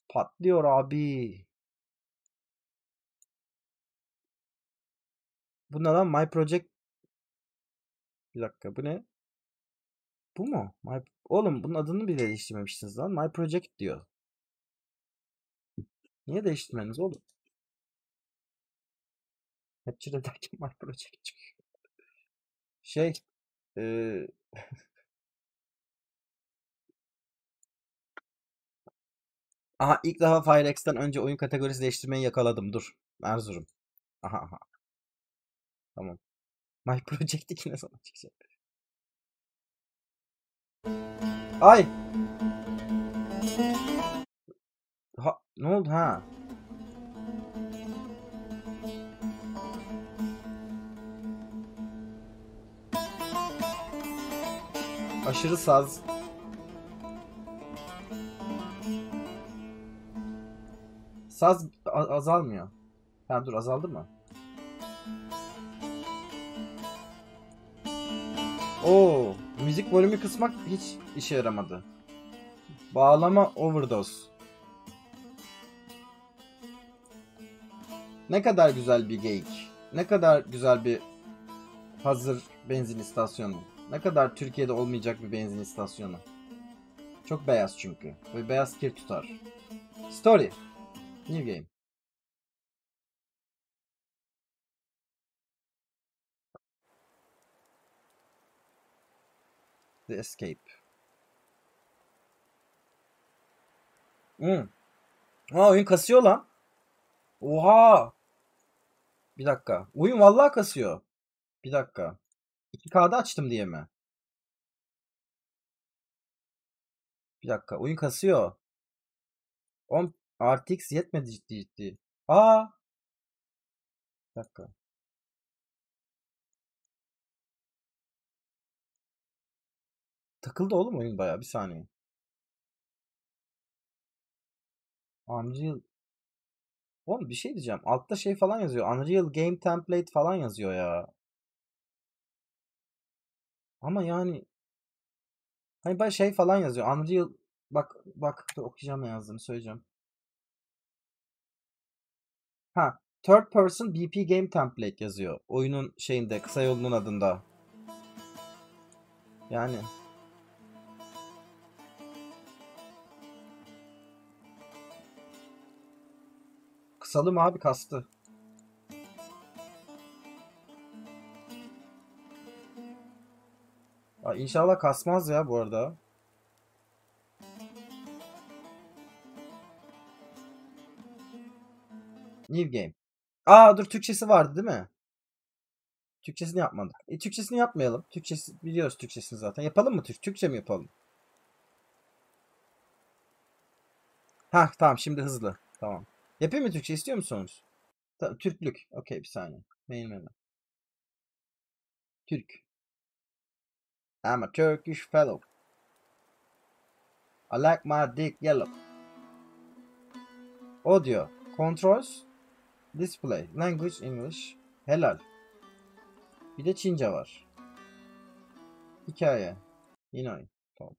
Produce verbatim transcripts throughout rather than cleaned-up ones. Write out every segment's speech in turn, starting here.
Patlıyor abi. Bu ne lan? My Project. Bir dakika, bu ne? Bu mu? My... Oğlum bunun adını bile değiştirmemişsiniz lan. My Project diyor. Niye değiştirmeniz oğlum? Capture ederken My Project çıkıyor. Şey. Ee... Aha, ilk defa Firex'ten önce oyun kategorisi değiştirmeyi yakaladım. Dur. Erzurum. Aha aha. Tamam. My Project iki ne zaman çıkacak? Ay! Ha, ne oldu ha? Aşırı saz. Saz a- azalmıyor. Ha dur, azaldı mı? Oo, müzik volümü kısmak hiç işe yaramadı. Bağlama overdose. Ne kadar güzel bir geyik. Ne kadar güzel bir hazır benzin istasyonu. Ne kadar Türkiye'de olmayacak bir benzin istasyonu. Çok beyaz çünkü. Ve beyaz kir tutar. Story. New game. The Escape. Hmm. Ha, oyun kasıyor lan. Oha. Bir dakika. Oyun vallahi kasıyor. Bir dakika. iki K'da açtım diye mi? Bir dakika. Oyun kasıyor. on R T X yetmedi ciddi ciddi. Aa. Bir dakika. Takıldı oğlum oyun bayağı. Bir saniye. Unreal. Oğlum bir şey diyeceğim. Altta şey falan yazıyor. Unreal Game Template falan yazıyor ya. Ama yani hani böyle şey falan yazıyor. Unreal, bak bak dur, okuyacağım ne yazdığını söyleyeceğim. Ha, Third Person B P Game Template yazıyor. Oyunun şeyinde, kısa yolunun adında. Yani kısalım abi, kastı. Ya İnşallah kasmaz ya bu arada. New game. Aa dur, Türkçesi vardı değil mi? Türkçesini yapmadık. E, Türkçesini yapmayalım. Türkçesi biliyoruz, Türkçesini zaten. Yapalım mı Türk? Türkçe mi yapalım? Ha tamam, şimdi hızlı. Tamam. Yapayım mı, Türkçe istiyor musunuz? Ta- Türklük. Okey, bir saniye. Main menu. Türk. I'm a Turkish fellow. I like my dick yellow. Audio. Controls. Display. Language English. Helal. Bir de Çince var. Hikaye. Yine oyun. Tamam.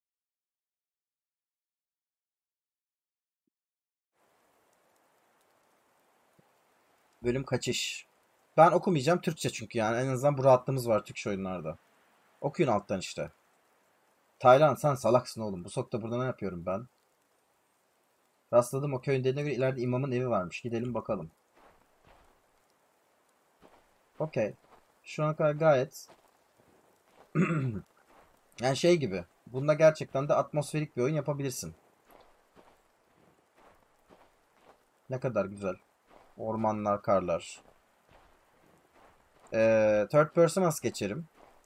Bölüm kaçış. Ben okumayacağım Türkçe çünkü, yani en azından bu rahatlığımız var Türkçe oyunlarda. Okuyun alttan işte. Taylan sen salaksın oğlum. Bu sokakta burada ne yapıyorum ben? Rastladım, o köyün dediğine göre ileride imamın evi varmış. Gidelim bakalım. Okey. Şu ana kadar gayet yani şey gibi. Bunda gerçekten de atmosferik bir oyun yapabilirsin. Ne kadar güzel. Ormanlar, karlar. Ee, third person nasıl geçerim?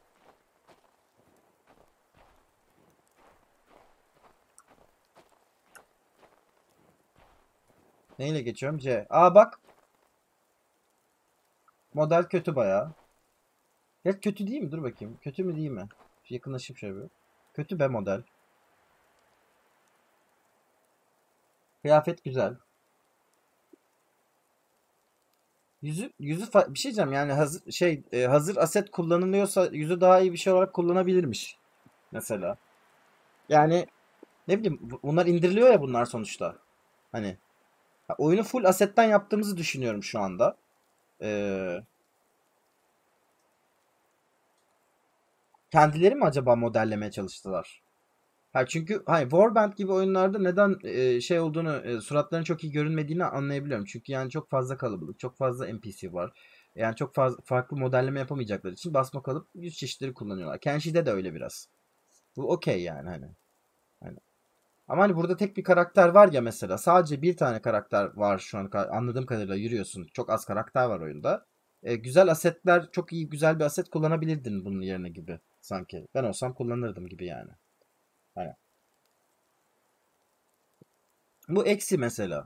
Neyle geçiyorum? C. Aa bak. Model kötü bayağı. Ya kötü değil mi? Dur bakayım. Kötü mü değil mi? Yakınlaşıp şöyle bir. Kötü be model. Kıyafet güzel. Yüzü yüzü fa- bir şey diyeceğim, yani hazır şey e, hazır aset kullanılıyorsa yüzü daha iyi bir şey olarak kullanabilirmiş mesela. Yani ne bileyim, bu- bunlar indiriliyor ya bunlar sonuçta. Hani ha, oyunu full asetten yaptığımızı düşünüyorum şu anda. Ee, kendileri mi acaba modellemeye çalıştılar? Ha çünkü hani Warband gibi oyunlarda neden e, şey olduğunu, e, suratların çok iyi görünmediğini anlayabiliyorum. Çünkü yani çok fazla kalabalık, çok fazla N P C var. Yani çok fazla farklı modelleme yapamayacakları için basma kalıp yüz çeşitleri kullanıyorlar. Kenshi'de de öyle biraz. Bu okey yani hani. Hani. Ama hani burada tek bir karakter var ya mesela. Sadece bir tane karakter var şu an anladığım kadarıyla yürüyorsun. Çok az karakter var oyunda. E, güzel asetler, çok iyi güzel bir aset kullanabilirdin bunun yerine gibi sanki. Ben olsam kullanırdım gibi yani. Hani. Bu eksi mesela.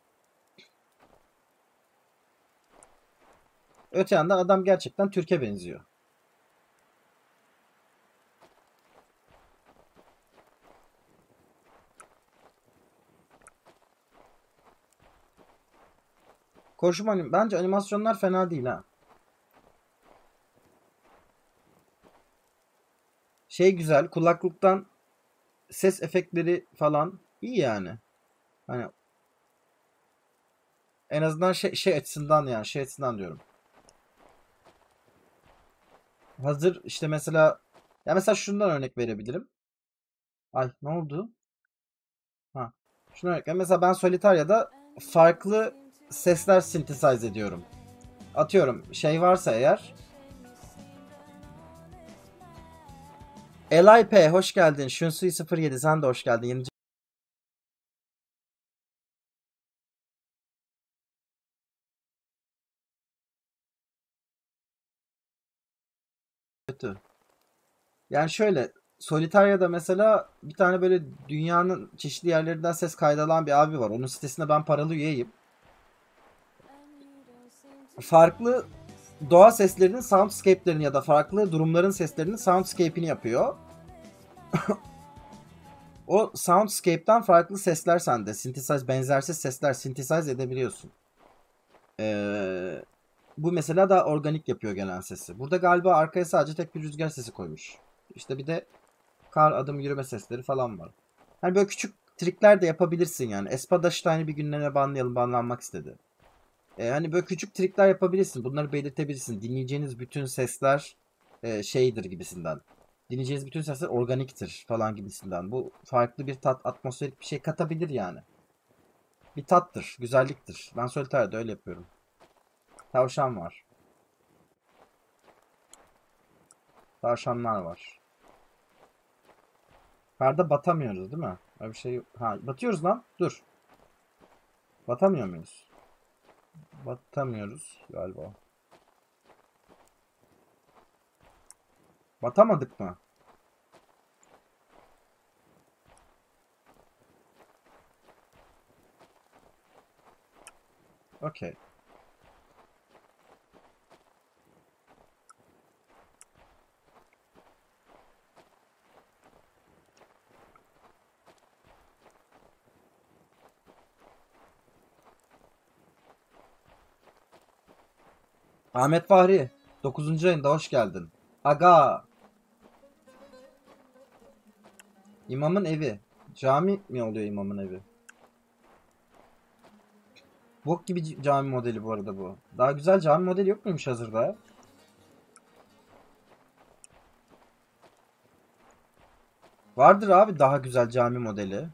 Öte yandan adam gerçekten Türk'e benziyor. Koşma anim bence animasyonlar fena değil ha. Şey güzel, kulaklıktan ses efektleri falan iyi yani. Hani en azından şey, şey açısından yani şey açısından diyorum. Hazır işte mesela ya mesela şundan örnek verebilirim. Ay ne oldu? Ha. Şunu örnek ver. Mesela ben Solitaria'da farklı sesler synthesize ediyorum. Atıyorum şey varsa eğer L I P hoş geldin. Shunsui sıfır yedi sen de hoş geldin. Yeni kötü. Yani şöyle Solitaria'da mesela bir tane böyle dünyanın çeşitli yerlerinden ses kaydalan bir abi var. Onun sitesinde ben paralı üyeyim. Farklı doğa seslerinin soundscape'lerini ya da farklı durumların seslerinin soundscape'ini yapıyor. O soundscape'ten farklı sesler sende. Synthesize, benzersiz sesler synthesize edebiliyorsun. Ee, bu mesela daha organik yapıyor gelen sesi. Burada galiba arkaya sadece tek bir rüzgar sesi koymuş. İşte bir de kar adım yürüme sesleri falan var. Hani böyle küçük trikler de yapabilirsin yani. Espadach'ta bir günlerine banlayalım, banlanmak istedi. Ee, hani böyle küçük trikler yapabilirsin. Bunları belirtebilirsin. Dinleyeceğiniz bütün sesler e, şeydir gibisinden. Dinleyeceğiniz bütün sesler organiktir falan gibisinden. Bu farklı bir tat, atmosferik bir şey katabilir yani. Bir tattır, güzelliktir. Ben Solitaire'da öyle yapıyorum. Tavşan var. Tavşanlar var. Karda batamıyoruz değil mi? Öyle bir şey yok. Ha, batıyoruz lan. Dur. Batamıyor muyuz? Batamıyoruz galiba. Batamadık mı? Okey. Ahmet Fahri. dokuzuncu ayında hoş geldin. Aga. İmamın evi. Cami mi oluyor imamın evi? Bok gibi c- cami modeli bu arada bu. Daha güzel cami modeli yok muymuş hazırda? Vardır abi daha güzel cami modeli.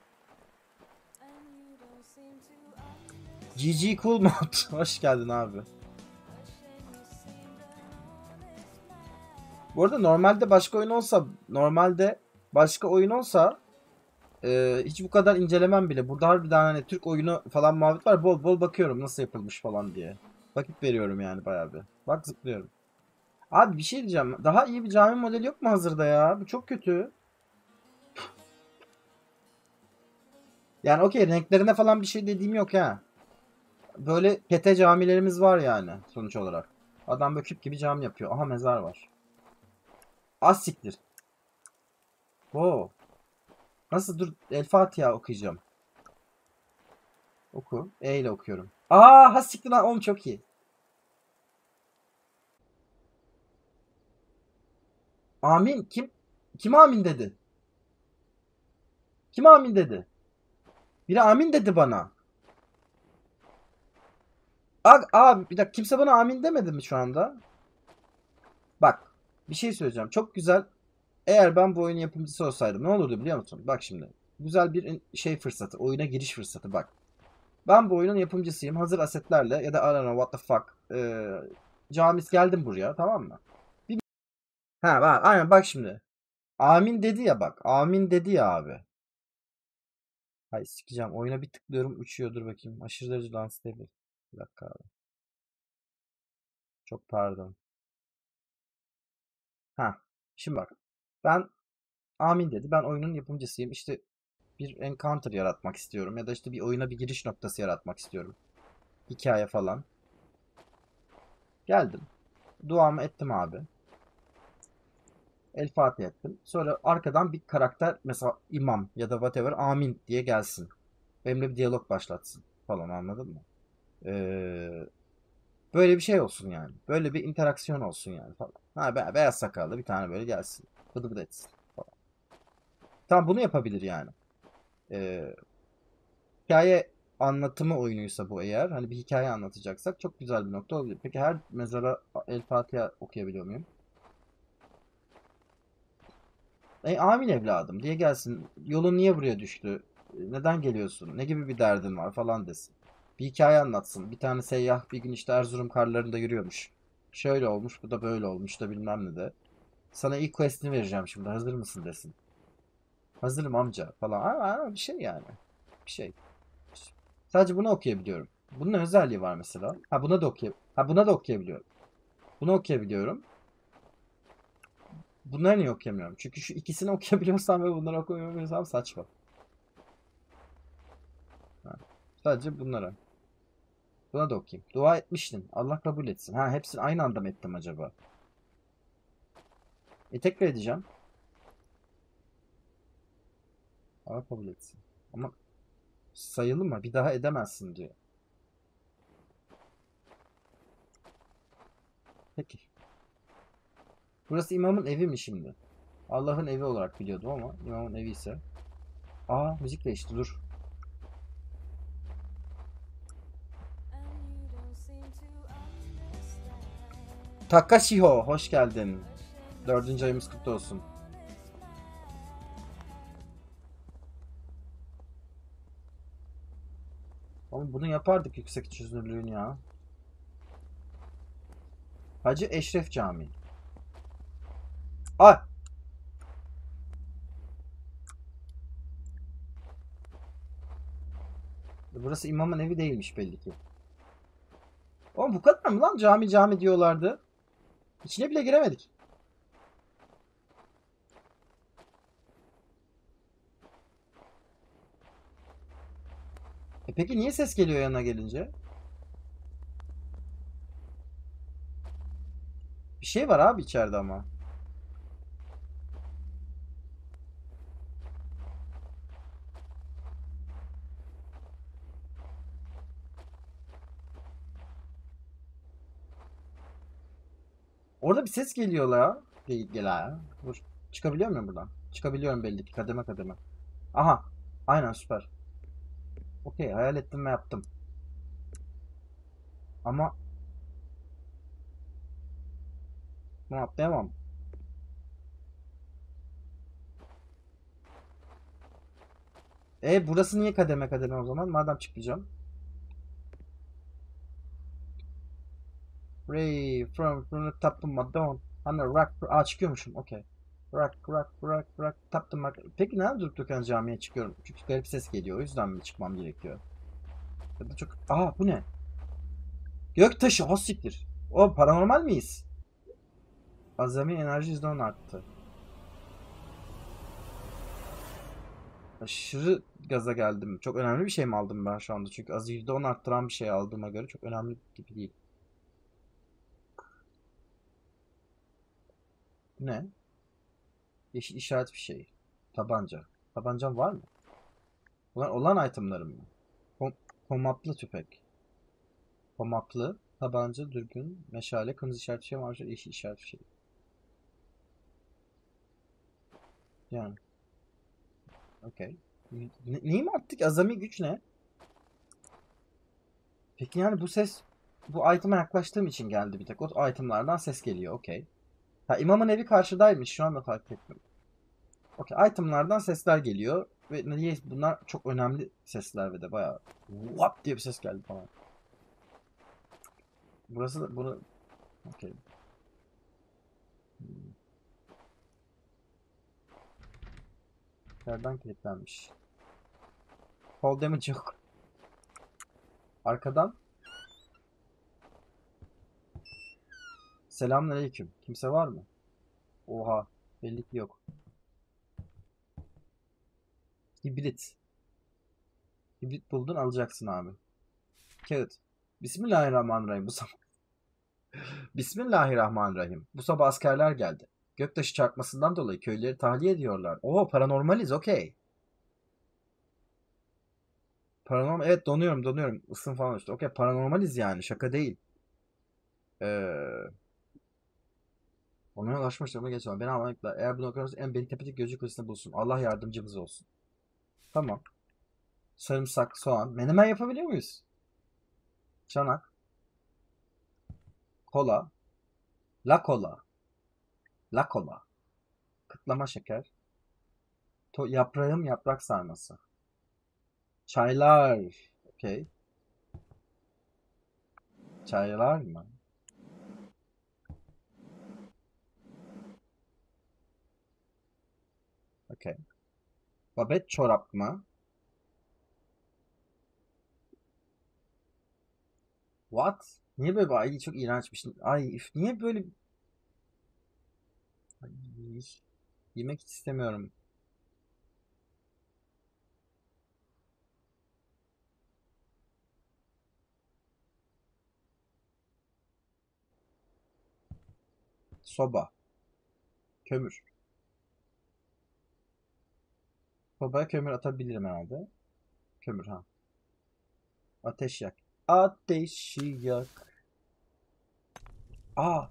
G G Cool Mod. Hoş geldin abi. Bu arada normalde başka oyun olsa normalde başka oyun olsa e, hiç bu kadar incelemem bile. Burada harbiden hani Türk oyunu falan muhabbet var. Bol bol bakıyorum nasıl yapılmış falan diye. Vakit veriyorum yani bayağı bir. Bak zıplıyorum. Abi bir şey diyeceğim. Daha iyi bir cami modeli yok mu hazırda ya? Bu çok kötü. Yani okey renklerine falan bir şey dediğim yok ha. Böyle kete camilerimiz var yani sonuç olarak. Adam böyle küp gibi cami yapıyor. Aha mezar var. Az siktir. Oo. Nasıl dur El Fatiha okuyacağım. Oku. E ile okuyorum. Aa ha siktir lan oğlum çok iyi. Amin. Kim? Kim amin dedi? Kim amin dedi? Biri amin dedi bana. Abi, abi bir dakika, kimse bana amin demedi mi şu anda? Bak, bir şey söyleyeceğim. Çok güzel. Eğer ben bu oyunun yapımcısı olsaydım ne olurdu biliyor musun? Bak şimdi. Güzel bir şey fırsatı. Oyuna giriş fırsatı bak. Ben bu oyunun yapımcısıyım. Hazır asetlerle ya da I don't know what the fuck. Ee, Camis geldim buraya, tamam mı? Bir... Ha bak, aynen bak şimdi. Amin dedi ya bak. Amin dedi ya abi. Hay sikeceğim. Oyuna bir tıklıyorum uçuyor. Dur bakayım. Aşırı derece unstable. Bir dakika abi. Çok pardon. Ha. Şimdi bak. Ben amin dedi. Ben oyunun yapımcısıyım. İşte bir encounter yaratmak istiyorum. Ya da işte bir oyuna bir giriş noktası yaratmak istiyorum. Hikaye falan. Geldim. Duamı ettim abi. El Fatiha ettim. Sonra arkadan bir karakter mesela imam ya da whatever amin diye gelsin. Benimle bir diyalog başlatsın falan, anladın mı? Ee, Böyle bir şey olsun yani. Böyle bir interaksiyon olsun yani falan. Ha, be beyaz sakallı bir tane böyle gelsin. Bıdı bıdı etsin falan. Tamam, bunu yapabilir yani. Ee, Hikaye anlatımı oyunuysa bu eğer. Hani bir hikaye anlatacaksak çok güzel bir nokta olabilir. Peki her mezara El Fatiha okuyabiliyor muyum? E, amin evladım diye gelsin. Yolun niye buraya düştü? E, Neden geliyorsun? Ne gibi bir derdin var falan desin. Bir hikaye anlatsın. Bir tane seyyah bir gün işte Erzurum karlarında yürüyormuş. Şöyle olmuş, bu da böyle olmuş da bilmem ne de. Sana ilk quest'ini vereceğim şimdi. Hazır mısın desin. Hazırım amca falan. Aa, bir şey yani. Bir şey. Sadece bunu okuyabiliyorum. Bunun özelliği var mesela. Ha buna da okuyab Ha buna da okuyabiliyorum. Bunu okuyabiliyorum. Bunları niye okuyamıyorum? Çünkü şu ikisini okuyabiliyorsam ve bunları okuyamıyorsam saçma. Ha. Sadece bunlara. Buna da okuyayım. Dua etmiştin. Allah kabul etsin. Ha, hepsini aynı anda mı ettim acaba? E tekrar edeceğim. Allah kabul etsin. Ama sayılı mı? Bir daha edemezsin diyor. Peki. Burası imamın evi mi şimdi? Allah'ın evi olarak biliyordum ama imamın evi ise. Aa, müzik değişti, dur. Takashiho hoş geldin. Dördüncü ayımız kutlu olsun. Ama bunu yapardık yüksek çözünürlüğün ya. Hacı Eşref Camii. Ah! Burası imamın evi değilmiş belli ki. Oğlum bu kadar mı lan, cami cami diyorlardı. İçine bile giremedik. E peki niye ses geliyor yanına gelince? Bir şey var abi içeride ama. Orada bir ses geliyor la. Gel, gel ha. Dur. Çıkabiliyor muyum buradan? Çıkabiliyorum belli ki, kademe kademe. Aha. Aynen, süper. Okey, hayal ettim ve yaptım. Ama bunu atlayamam. E burası niye kademe kademe o zaman? Madem çıkacağım. Ray from from the top of my dome. Hani rock. Aa, çıkıyormuşum. Okey. Rock rock rock rock top of my... Peki neden durup dururken camiye çıkıyorum? Çünkü garip ses geliyor. O yüzden mi çıkmam gerekiyor? Ya da çok... Aa, bu ne? Göktaşı. Ha siktir. O paranormal miyiz? Azami enerji yüzde on arttı. Aşırı gaza geldim. Çok önemli bir şey mi aldım ben şu anda? Çünkü az yüzde on arttıran bir şey aldığıma göre çok önemli gibi değil. Ne? Yeşil işaret bir şey. Tabanca. Tabancam var mı? Bunlar olan itemlarım mı? Kom komaplı tüfek. Komaplı, tabanca, dürbün, meşale, kırmızı işaret bir şey var. Yeşil işaret bir şey. Yani. Okey. Ne, neyim arttık? Azami güç ne? Peki yani bu ses bu item'a yaklaştığım için geldi bir tek. O itemlardan ses geliyor. Okey. Ha, imamın evi karşıdaymış. Şu anda fark ettim. Okey. Itemlardan sesler geliyor. Ve niye bunlar çok önemli sesler ve de bayağı what diye bir ses geldi falan. Burası da bunu okey. Hmm. Nereden kilitlenmiş? Fall damage yok. Arkadan selamünaleyküm. Kimse var mı? Oha. Belli ki yok. Hibrit. Hibrit buldun alacaksın abi. Kağıt. Bismillahirrahmanirrahim. Bu sabah. Bismillahirrahmanirrahim. Bu sabah askerler geldi. Göktaşı çarpmasından dolayı köyleri tahliye ediyorlar. Oo paranormaliz okey. Paranormal evet donuyorum donuyorum. Isın falan işte. Okey paranormaliz yani şaka değil. Ee, Onlara ulaşmış duruma geç. Beni almakla. Eğer bunu okursanız en beni tepetik gözcü kulesinde bulsun. Allah yardımcımız olsun. Tamam. Sarımsak, soğan. Menemen yapabiliyor muyuz? Çanak, kola, la kola, la kola. Kıtlama şeker. To yaprağım yaprak sarması. Çaylar. Okey. Çaylar mı? Okey. Babet çorap mı? What? Niye böyle bir ay çok iğrençmiş. Ay üf, niye böyle ay, yemek istemiyorum. Soba. Kömür. Sobaya kömür atabilirim herhalde. Kömür ha. Ateş yak. Ateşi yak. Aa,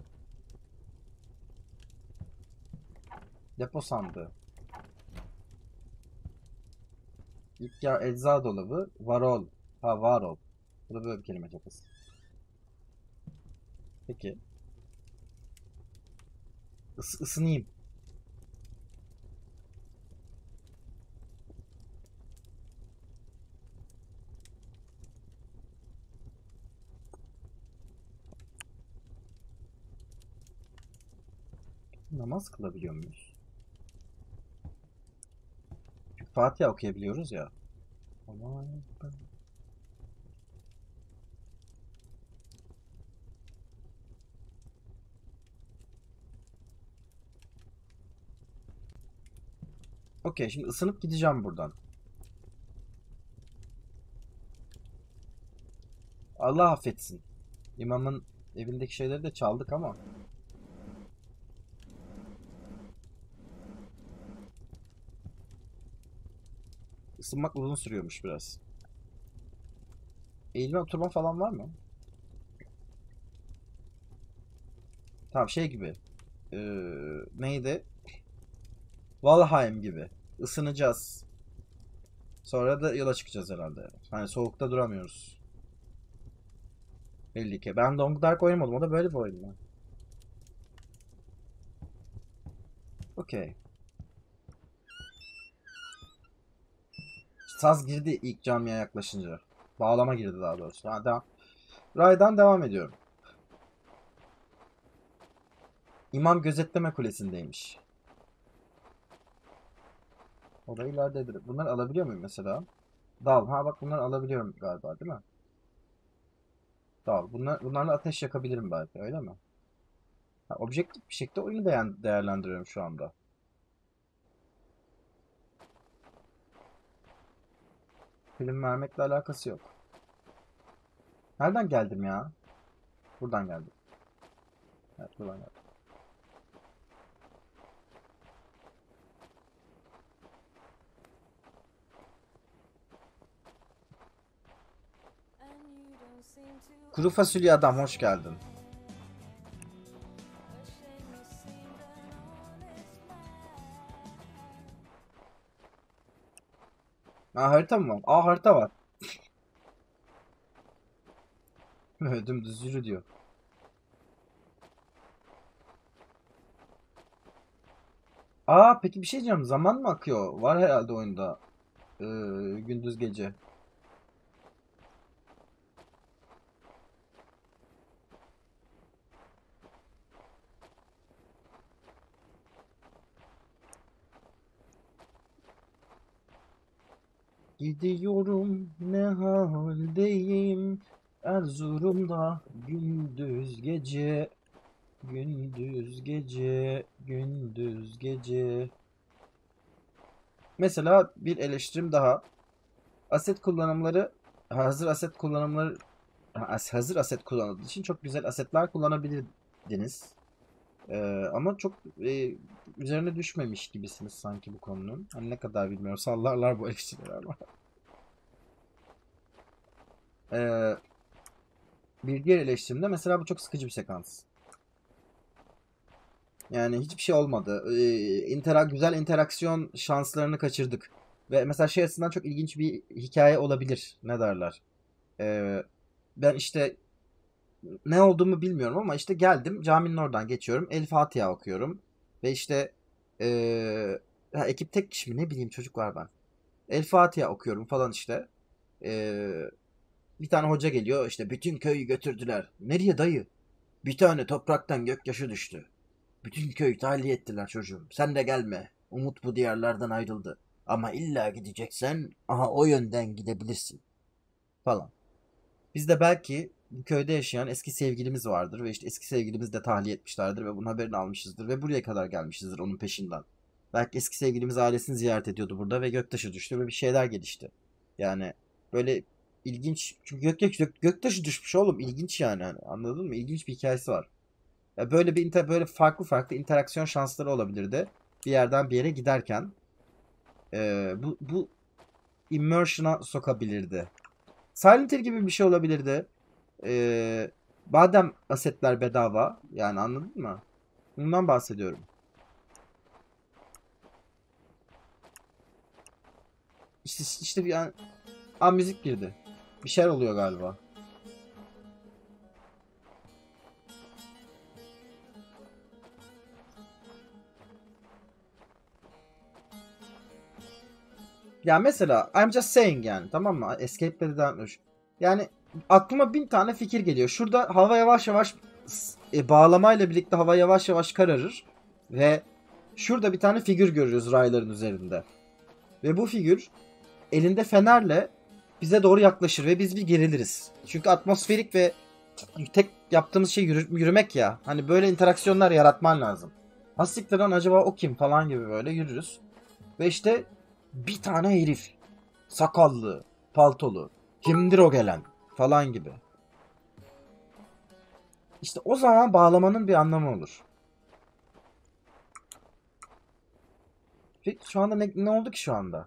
depo sandığı. İlk ya ecza dolabı. Varol. Ha varol. Bu da böyle bir kelime yapısı. Peki. Is ısınayım. Namaz kılabiliyor muyuz? Çünkü Fatiha okuyabiliyoruz ya. Aman. Okey şimdi ısınıp gideceğim buradan. Allah affetsin. İmamın evindeki şeyleri de çaldık ama. Isınmak uzun sürüyormuş biraz. Eğilme oturma falan var mı? Tamam şey gibi. Ee, neydi? Valheim gibi. Isınacağız. Sonra da yola çıkacağız herhalde. Hani soğukta duramıyoruz. Belli ki. Ben Long Dark oynamadım. O da böyle bir oyun mu? Okey. Saz girdi ilk camiye yaklaşınca. Bağlama girdi daha doğrusu. Ha, devam. Raydan devam ediyorum. İmam gözetleme kulesindeymiş. O da ileridedir. Bunları alabiliyor muyum mesela? Dal. Ha bak bunları alabiliyorum galiba değil mi? Dal. Bunlar, bunlarla ateş yakabilirim belki öyle mi? Ha, objektif bir şekilde oyunu değer, değerlendiriyorum şu anda. Film vermekle alakası yok. Nereden geldim ya? Buradan geldim. Evet buradan geldim. Kuru fasulye adam hoş geldin. Ha, harita mı var? Aa, harita var. Dümdüz yürü diyor. Aa, peki bir şey diyeceğim. Zaman mı akıyor? Var herhalde oyunda. Ee, gündüz gece. Gidiyorum ne haldeyim. Erzurum'da gündüz gece. Gündüz gece. Gündüz gece. Mesela bir eleştirim daha. Aset kullanımları hazır aset kullanımları hazır aset kullanıldığı için çok güzel asetler kullanabilirdiniz. Ee, ama çok e, üzerine düşmemiş gibisiniz sanki bu konunun. Hani ne kadar bilmiyorum. Sallarlar bu eleştiriler ama. Ee, bir diğer eleştirimde mesela bu çok sıkıcı bir sekans. Yani hiçbir şey olmadı. Ee, intera güzel interaksiyon şanslarını kaçırdık. Ve mesela şey açısından çok ilginç bir hikaye olabilir. Ne derler? Ee, ben işte ne olduğumu bilmiyorum ama işte geldim caminin oradan geçiyorum. El Fatiha okuyorum. Ve işte ee, ha, ekip tek kişi mi ne bileyim çocuk var ben. El Fatiha okuyorum falan işte. Ee, bir tane hoca geliyor işte bütün köyü götürdüler. Nereye dayı? Bir tane topraktan gökyaşı düştü. Bütün köyü tahliye ettiler çocuğum. Sen de gelme. Umut bu diyarlardan ayrıldı. Ama illa gideceksen aha o yönden gidebilirsin falan. Biz de belki bu köyde yaşayan eski sevgilimiz vardır ve işte eski sevgilimiz de tahliye etmişlerdir ve bunun haberini almışızdır ve buraya kadar gelmişizdir onun peşinden. Belki eski sevgilimiz ailesini ziyaret ediyordu burada ve göktaşı düştü ve bir şeyler gelişti. Yani böyle ilginç. Çünkü gök, gök, göktaşı düşmüş oğlum. İlginç yani. Hani anladın mı? İlginç bir hikayesi var. Ya böyle bir inter, böyle farklı farklı interaksiyon şansları olabilirdi. Bir yerden bir yere giderken Ee, bu bu immersion'a sokabilirdi. Silent Hill gibi bir şey olabilirdi. Ee, madem asetler bedava yani anladın mı? Bundan bahsediyorum. İşte, işte bir an, an müzik girdi. Bir şeyler oluyor galiba. Ya mesela I'm just saying yani tamam mı? Escape'leri devam etmiş. Yani aklıma bin tane fikir geliyor. Şurada hava yavaş yavaş e, bağlamayla birlikte hava yavaş yavaş kararır. Ve şurada bir tane figür görürüz rayların üzerinde. Ve bu figür elinde fenerle bize doğru yaklaşır ve biz bir geriliriz. Çünkü atmosferik ve tek yaptığımız şey yürü- yürümek ya. Hani böyle interaksiyonlar yaratman lazım. Hastikten acaba o kim falan gibi böyle yürürüz. Ve işte bir tane herif. Sakallı, paltolu. Kimdir o gelen? Falan gibi. İşte o zaman bağlamanın bir anlamı olur. Peki şu anda ne, ne oldu ki şu anda?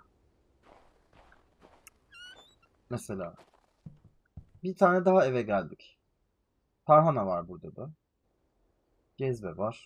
Mesela. Bir tane daha eve geldik. Tarhana var burada da. Cezve var.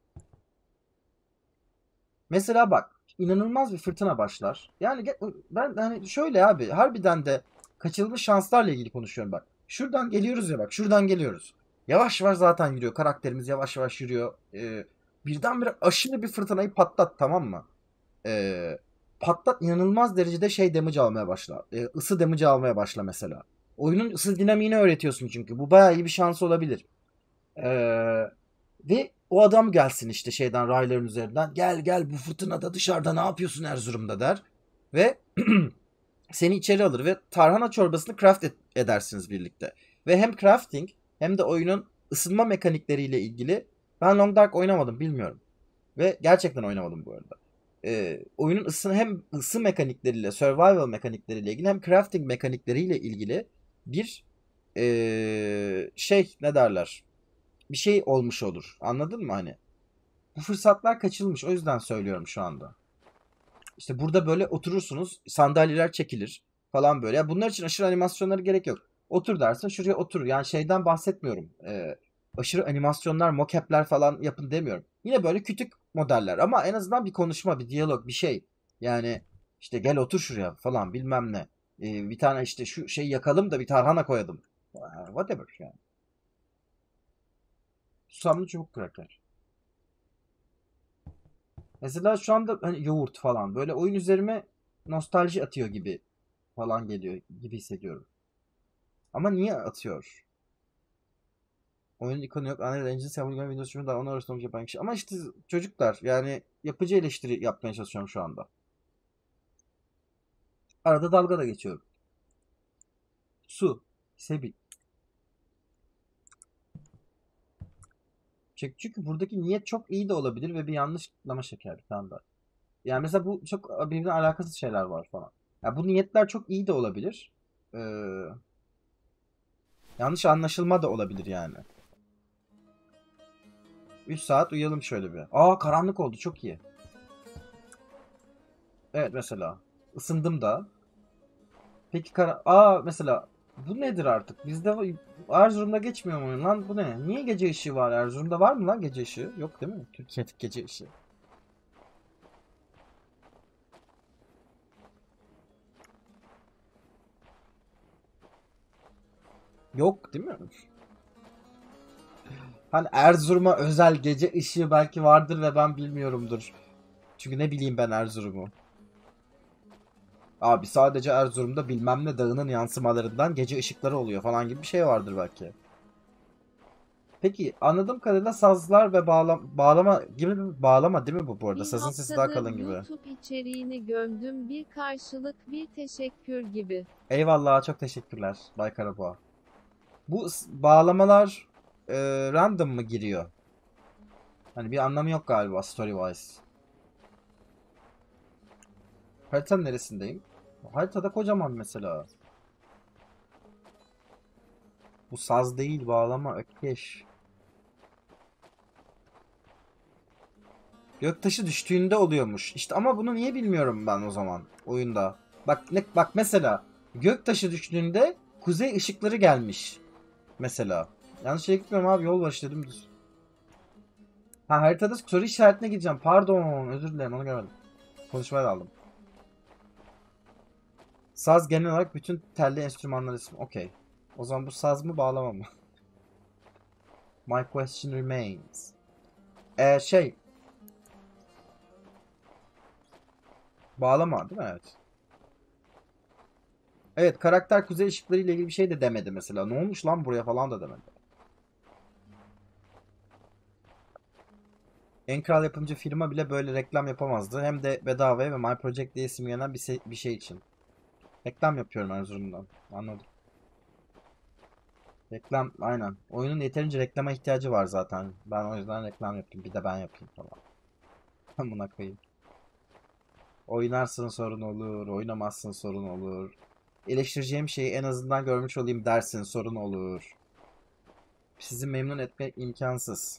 Mesela bak. İnanılmaz bir fırtına başlar. Yani ben hani şöyle abi. Harbiden de kaçırılmış şanslarla ilgili konuşuyorum bak. Şuradan geliyoruz ya bak. Şuradan geliyoruz. Yavaş yavaş zaten yürüyor. Karakterimiz yavaş yavaş yürüyor. Ee, birdenbire aşırı bir fırtınayı patlat tamam mı? Ee, patlat inanılmaz derecede şey damage almaya başla. Ee, ısı damage almaya başla mesela. Oyunun ısı dinamiğini öğretiyorsun çünkü. Bu bayağı iyi bir şans olabilir. Ee, ve o adam gelsin işte şeyden rayların üzerinden. Gel gel bu fırtınada dışarıda ne yapıyorsun Erzurum'da der. Ve seni içeri alır ve tarhana çorbasını craft et- edersiniz birlikte. Ve hem crafting hem de oyunun ısınma mekanikleriyle ilgili ben Long Dark oynamadım bilmiyorum. Ve gerçekten oynamadım bu arada. Ee, oyunun ısı hem ısı mekanikleriyle, survival mekanikleriyle ilgili hem crafting mekanikleriyle ilgili bir ee, şey ne derler? Bir şey olmuş olur. Anladın mı hani? Bu fırsatlar kaçılmış. O yüzden söylüyorum şu anda. İşte burada böyle oturursunuz. Sandalyeler çekilir falan böyle. Ya bunlar için aşırı animasyonlara gerek yok. Otur dersin şuraya otur. Yani şeyden bahsetmiyorum. Ee, aşırı animasyonlar, mocap'ler falan yapın demiyorum. Yine böyle küçük modeller ama en azından bir konuşma, bir diyalog, bir şey. Yani İşte gel otur şuraya falan bilmem ne. Ee, bir tane işte şu şeyi yakalım da bir tarhana koyalım. Whatever yani. Susamlı çubuk kraker. Mesela şu anda hani yoğurt falan böyle oyun üzerime nostalji atıyor gibi falan geliyor gibi hissediyorum. Ama niye atıyor? Oyunun ikonu yok. Unreal Engine, Semulgon, Windows Stream'de daha onu araştırmış yapan kişi. Ama işte çocuklar yani yapıcı eleştiri yapmaya çalışıyorum şu anda. Arada dalga da geçiyorum. Su. Sebil. Çünkü çünkü buradaki niyet çok iyi de olabilir ve bir yanlış kutlama şeker bir tane daha. Yani mesela bu çok birbirine alakasız şeyler var falan. Ya bu niyetler çok iyi de olabilir. Ee, yanlış anlaşılma da olabilir yani. üç saat uyuyalım şöyle bir. Aa karanlık oldu çok iyi. Evet mesela. Isındım da. Peki kara... Aa mesela bu nedir artık? Bizde Erzurum'da geçmiyor mu lan? Bu ne? Niye gece ışığı var Erzurum'da? Var mı lan gece ışığı? Yok değil mi? Türkiye'deki gece ışığı. Yok değil mi? Hani Erzurum'a özel gece ışığı belki vardır ve ben bilmiyorumdur. Çünkü ne bileyim ben Erzurum'u. Abi sadece Erzurum'da bilmem ne dağının yansımalarından gece ışıkları oluyor falan gibi bir şey vardır belki. Peki anladığım kadarıyla sazlar ve bağla bağlama gibi bir bağlama değil mi bu bu arada? Bir Sazın sesi daha haftadır kalın gibi. YouTube içeriğini gömdüm, bir karşılık bir teşekkür gibi. Eyvallah çok teşekkürler Bay Karaboğa. Bu bağlamalar e, random mı giriyor? Hani bir anlamı yok galiba story wise. Haritanın neresindeyim? Haritada kocaman mesela. Bu saz değil bağlama ökkeş. Göktaşı düştüğünde oluyormuş. İşte ama bunu niye bilmiyorum ben o zaman oyunda. Bak ne bak mesela göktaşı düştüğünde kuzey ışıkları gelmiş mesela. Yanlış yere gitmiyorum abi yol var işte dümdüz. Ha haritada soru işaretine gideceğim. Pardon özür dilerim onu görmedim. Konuşmaya daldım. Saz genel olarak bütün telli enstrümanlar ismi. Okey. O zaman bu saz mı bağlama mı? My question remains. Ee, şey bağlama değil mi? Evet. Evet karakter kuzey ışıkları ile ilgili bir şey de demedi mesela. Ne olmuş lan buraya falan da demedi. En kral yapımcı firma bile böyle reklam yapamazdı. Hem de bedavaya ve My Project diye simgelen bir, se- bir şey için. Reklam yapıyorum Erzurum'dan. Anladım. Reklam aynen. Oyunun yeterince reklama ihtiyacı var zaten. Ben o yüzden reklam yapayım. Bir de ben yapayım falan. Buna koyayım. Oynarsın sorun olur. Oynamazsın sorun olur. Eleştireceğim şeyi en azından görmüş olayım dersin sorun olur. Sizi memnun etmek imkansız.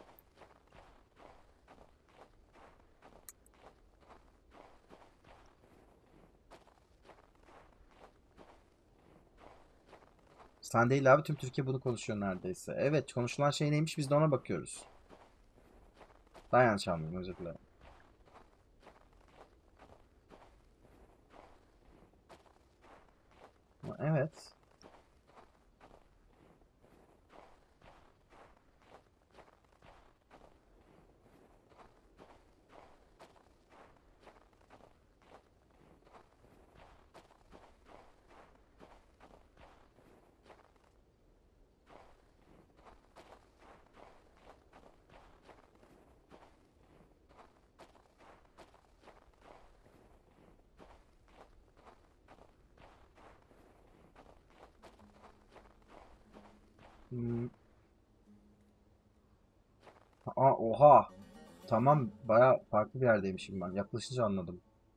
Sen değil abi tüm Türkiye bunu konuşuyor neredeyse. Evet konuşulan şey neymiş biz de ona bakıyoruz. Ben yanlış anladım özür dilerim. Evet. Hmm. Aa, oha. Tamam baya farklı bir yerdeymişim ben. Yaklaşınca anladım.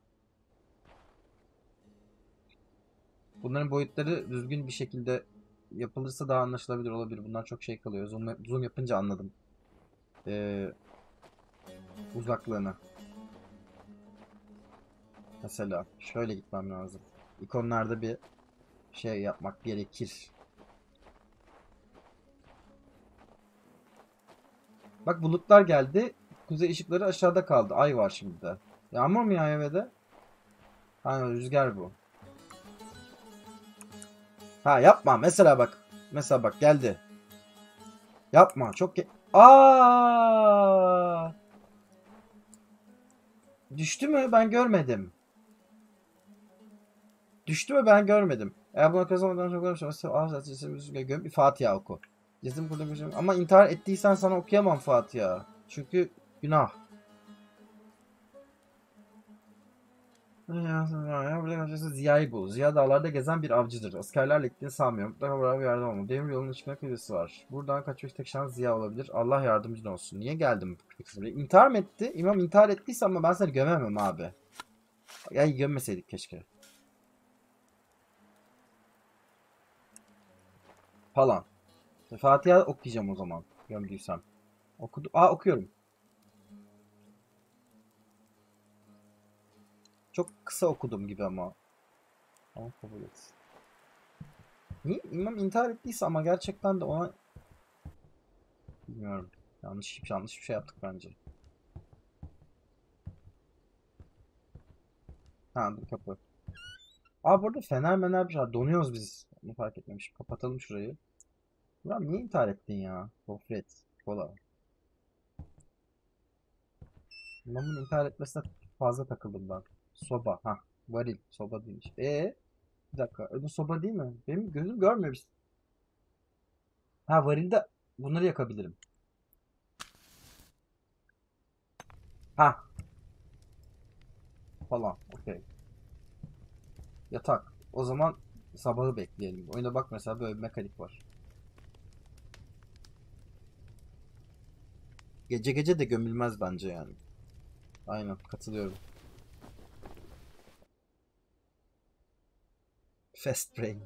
Bunların boyutları düzgün bir şekilde yapılırsa daha anlaşılabilir olabilir. Bunlar çok şey kalıyor. Zoom, zoom yapınca anladım. Ee, uzaklığını. Mesela şöyle gitmem lazım. İkonlarda bir şey yapmak gerekir. Bak bulutlar geldi. Kuzey ışıkları aşağıda kaldı. Ay var şimdi de. Yağmur mu yağıyor ve de? Ha, rüzgar bu. Ha yapma. Mesela bak. Mesela bak geldi. Yapma. Çok ge Aa! Düştü mü? Ben görmedim. Düştü mü? Ben görmedim. Eğer buna kazanmadan çok görmüşsün. Bir Fatiha oku. Yazım burada bir şey- Ama intihar ettiysen sana okuyamam Fatiha. Çünkü günah. Ziya'yı bul. Ziya dağlarda gezen bir avcıdır. Askerlerle gittiğini sanmıyorum. Mutlaka bravo yardım olmalı. Demir yolunun çıkmak birisi var. Buradan kaçmak tek şans Ziya olabilir. Allah yardımcın olsun. Niye geldim? İntihar mı etti? İmam intihar ettiyse ama ben seni gömemem abi. Ya gömmeseydik keşke. Falan. Fatiha okuyacağım o zaman. Gömdüysem. Okudu. Aa okuyorum. Çok kısa okudum gibi ama. Tamam kabul etsin. Niye? İmam intihar ettiyse ama gerçekten de ona bilmiyorum. Yanlış, yanlış bir şey yaptık bence. Ha dur kapı. Aa burada fener mener bir şey var. Donuyoruz biz. Onu fark etmemişim. Kapatalım şurayı. Ulan niye intihar ettin ya? Gofret. Kola. İmamın intihar etmesine fazla takıldım ben. Soba. Ha. Varil. Soba değilmiş. Ee, bir dakika. Ödü soba değil mi? Benim gözüm görmüyor. Ha varilde bunları yakabilirim. Ha falan. Okey. Yatak. O zaman sabahı bekleyelim. Oyuna bak mesela böyle bir mekanik var. Gece gece de gömülmez bence yani. Aynen katılıyorum. Fast brain.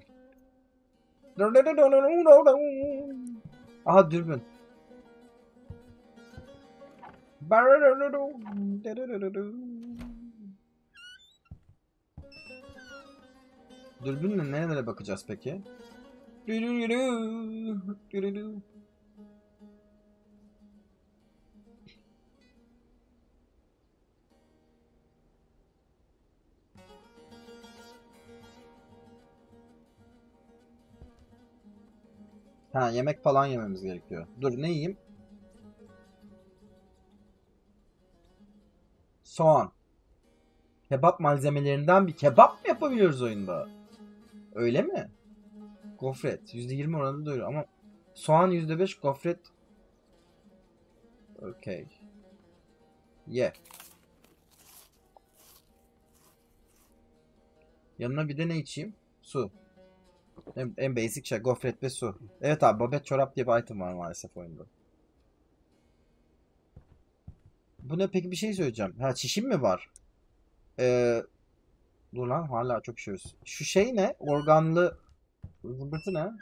Aha dürbün. Dürbünle nerelere bakacağız peki? Ha yemek falan yememiz gerekiyor. Dur ne yiyeyim? Soğan. Kebap malzemelerinden bir kebap mı yapabiliyoruz oyunda? Öyle mi? Gofret. yüzde yirmi oranında doyuruyor ama soğan yüzde beş, gofret. Okey. Ye. Yanına bir de ne içeyim? Su. En, en basic şey gofret ve su. Evet abi babet çorap diye bir item var maalesef oyunda. Bu ne peki bir şey söyleyeceğim. Ha çişim mi var? Ee, dur lan hala çok işiyoruz. Şu şey ne? Organlı zımbırtı ne?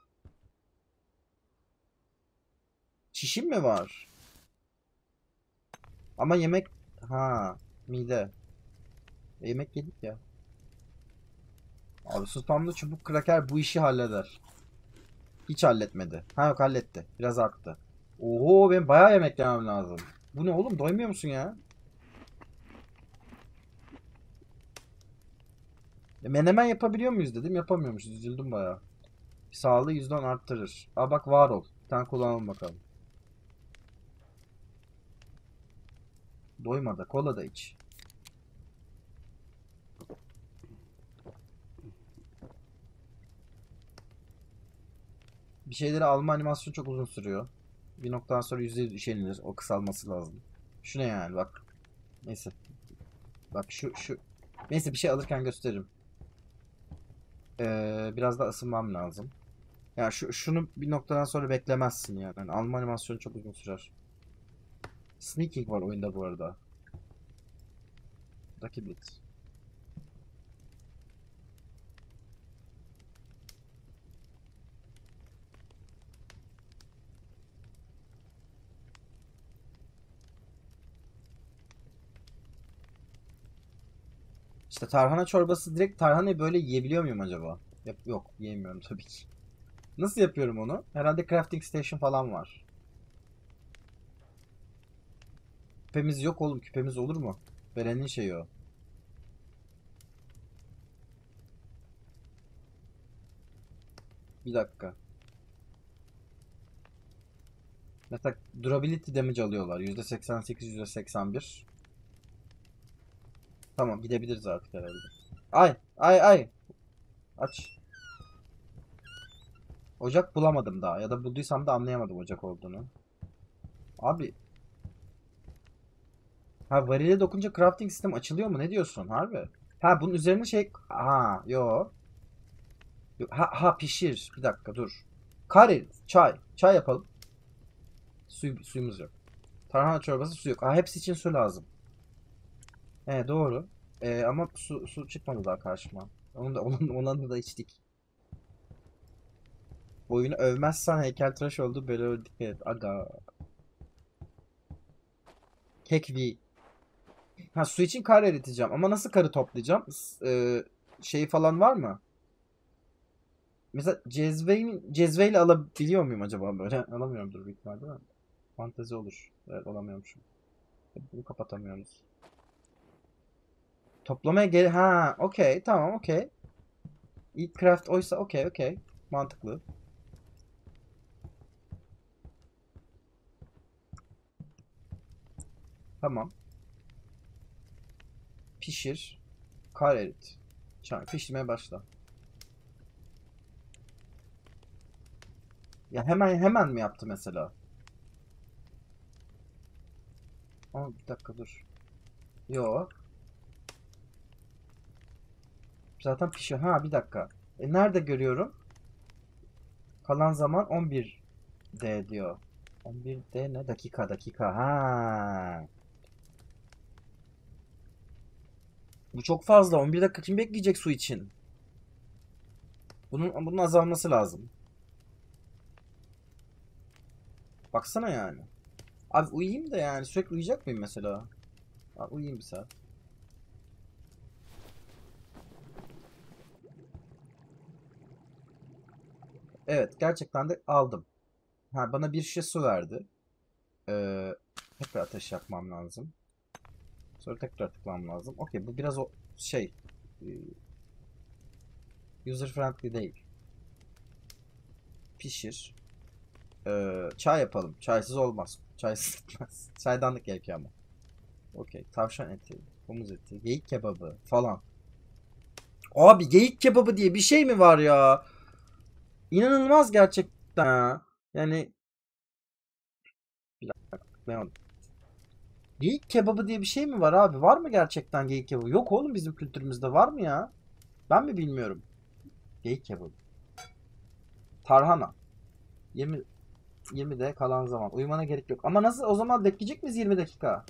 Çişim mi var? Ama yemek... Ha mide. E, yemek yedik ya. Abi spamlı çubuk kraker bu işi halleder. Hiç halletmedi. Ha yok halletti. Biraz arttı. Oho benim bayağı yemek yemem lazım. Bu ne oğlum doymuyor musun ya? E, menemen yapabiliyor muyuz dedim yapamıyormuşuz. Üzüldüm bayağı. Sağlığı yüzde on arttırır. Aa bak var ol. Bir tane kullanalım bakalım. Doymadı. Kola da iç. Bir şeyleri alma animasyonu çok uzun sürüyor. Bir noktadan sonra yüzde yüz üşenilir. O kısalması lazım. Şu ne yani bak. Neyse. Bak şu şu. Neyse bir şey alırken gösteririm. Ee, biraz daha ısınmam lazım. Yani şu, şunu bir noktadan sonra beklemezsin yani. Yani alma animasyonu çok uzun sürer. Sneaking var oyunda bu arada. Rakip it. İşte tarhana çorbası direkt tarhanayı böyle yiyebiliyor muyum acaba? Yap yok yiyemiyorum tabii ki. Nasıl yapıyorum onu? Herhalde crafting station falan var. Küpemiz yok oğlum. Küpemiz olur mu? Beren'in şeyi o. Bir dakika. Mesela durability damage alıyorlar. yüzde seksen sekiz, yüzde seksen bir. Tamam gidebiliriz artık herhalde. Ay ay ay. Aç. Ocak bulamadım daha. Ya da bulduysam da anlayamadım ocak olduğunu. Abi. Ha varile dokunca crafting sistem açılıyor mu? Ne diyorsun harbi? Ha bunun üzerine şey... Ha yo. Yo, Ha, ha pişir. Bir dakika dur. Kare. Çay. Çay yapalım. Su, suyumuz yok. Tarhana çorbası su yok. Ha hepsi için su lazım. He doğru. Ee, ama su, su çıkmadı daha karşıma. Onu da onun, ondan da içtik. Oyunu övmezsen heykeltıraş oldu böyle öldük evet. Aga. Kekvi. Ha su için kar eriteceğim. Ama nasıl karı toplayacağım? S- e, şey falan var mı? Mesela cezveyi, cezveyle alabiliyor muyum acaba böyle? Alamıyorumdur büyük ihtimalle değil mi? Fantezi olur. Evet alamıyormuşum. Bunu kapatamıyoruz. Toplamaya gel... Ha okey tamam okey. Eat craft oysa okey okey. Mantıklı. Tamam. Pişir. Kar erit. Çay. Pişirmeye başla. Ya hemen hemen mi yaptı mesela? Aa, bir dakika dur. Yo. Zaten pişiyor. Ha bir dakika. E nerede görüyorum? Kalan zaman on bir D diyor. on bir D ne? Dakika dakika. Ha. Bu çok fazla. on bir dakika kim bekleyecek su için? Bunun bunun azalması lazım. Baksana yani. Abi uyuyayım da yani sürekli uyuyacak mıyım mesela? Abi uyuyayım bir saat. Evet gerçekten de aldım. Ha bana bir şişe su verdi. Ee, tekrar ateş yapmam lazım. Sonra tekrar tıklamam lazım. Okey bu biraz o şey e, user friendly değil. Pişir. Ee, çay yapalım. Çaysız olmaz. Çaysız gitmez. Çaydanlık gerekiyor ama. Okey. Tavşan eti, domuz eti, geyik kebabı falan. Abi geyik kebabı diye bir şey mi var ya? İnanılmaz gerçekten ya. Yani bir dakika tıklayamadım. Geyik kebabı diye bir şey mi var abi? Var mı gerçekten geyik kebabı? Yok oğlum bizim kültürümüzde var mı ya? Ben mi bilmiyorum? Geyik kebabı. Tarhana. yirmi yirmide kalan zaman. Uyumana gerek yok. Ama nasıl o zaman bekleyecek miyiz yirmi dakika?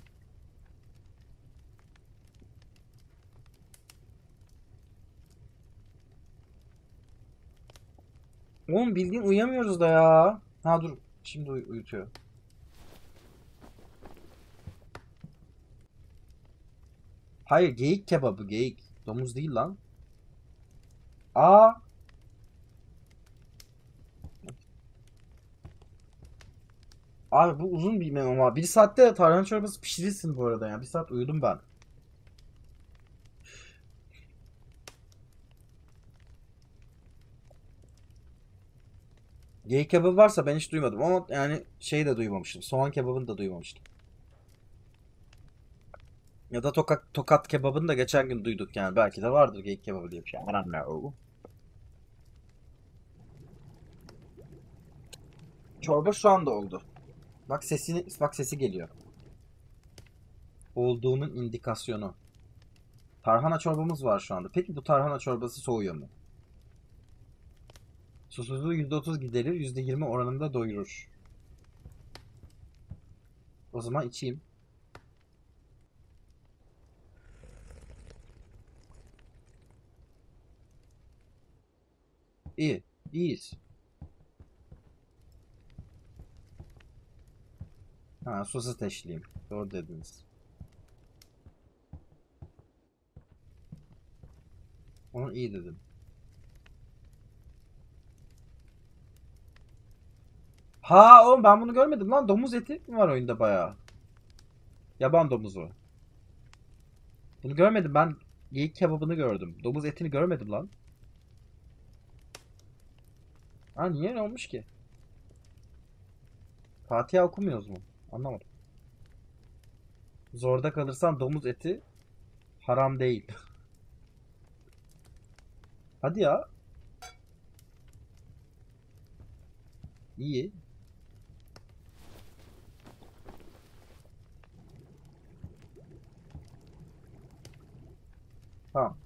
Oğlum bildiğin uyuyamıyoruz da ya. Ha dur. Şimdi uy- uyutuyor. Hayır geyik kebabı geyik. Domuz değil lan. Aa. Abi bu uzun bir memo ama. Bir saatte tarhana çorbası pişirirsin bu arada ya. Bir saat uyudum ben. Geyik kebabı varsa ben hiç duymadım ama yani şey de duymamıştım. Soğan kebabını da duymamıştım. Ya da tokat, tokat kebabını da geçen gün duyduk yani. Belki de vardır geyik kebabı diye bir şey. I don't know. Çorba şu anda oldu. Bak sesini, bak sesi geliyor. Olduğunun indikasyonu. Tarhana çorbamız var şu anda. Peki bu tarhana çorbası soğuyor mu? Susuzluğu yüzde otuz giderir, yüzde yirmi oranında doyurur. O zaman içeyim. İyi, iyiyiz. Ha, sos ateşliyim. Doğru dediniz. Onu iyi dedim. Ha oğlum ben bunu görmedim lan. Domuz eti mi var oyunda bayağı? Yaban domuzu. Bunu görmedim ben. Geyik kebabını gördüm. Domuz etini görmedim lan. Ha niye ne olmuş ki? Fatiha okumuyoruz mu? Anlamadım. Zorda kalırsan domuz eti haram değil. Hadi ya. İyi. Tamam.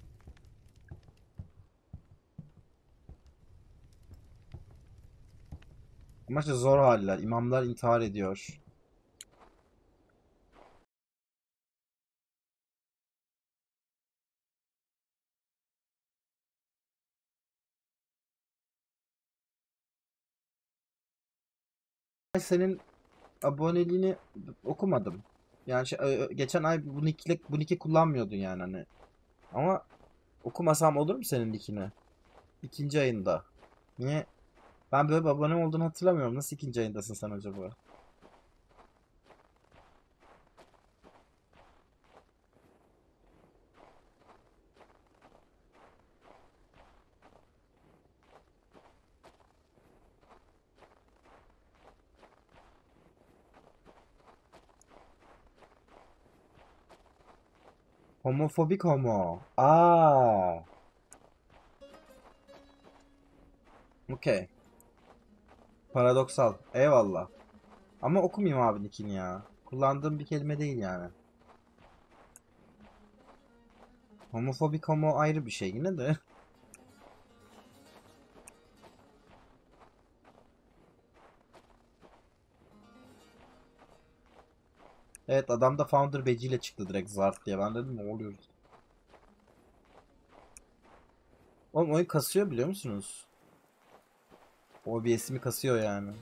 Ama işte zor haller. İmamlar intihar ediyor. Senin aboneliğini okumadım. Yani şey, ö- ö- geçen ay bu nickle, bu nick'i kullanmıyordun yani hani. Ama okumasam olur mu senin nick'ini? İkinci ayında. Niye? Ben böyle bir abone olduğunu hatırlamıyorum. Nasıl ikinci ayındasın sen acaba? Homofobik homo. Aa, okey. Paradoksal. Eyvallah. Ama okumayayım abi nickini ya. Kullandığım bir kelime değil yani. Homofobik homo ayrı bir şey yine de. Evet adam da founder badge ile çıktı direkt zart diye. Ben dedim ne oluyor? Oğlum oyun kasıyor biliyor musunuz? O B S'imi kasıyor yani.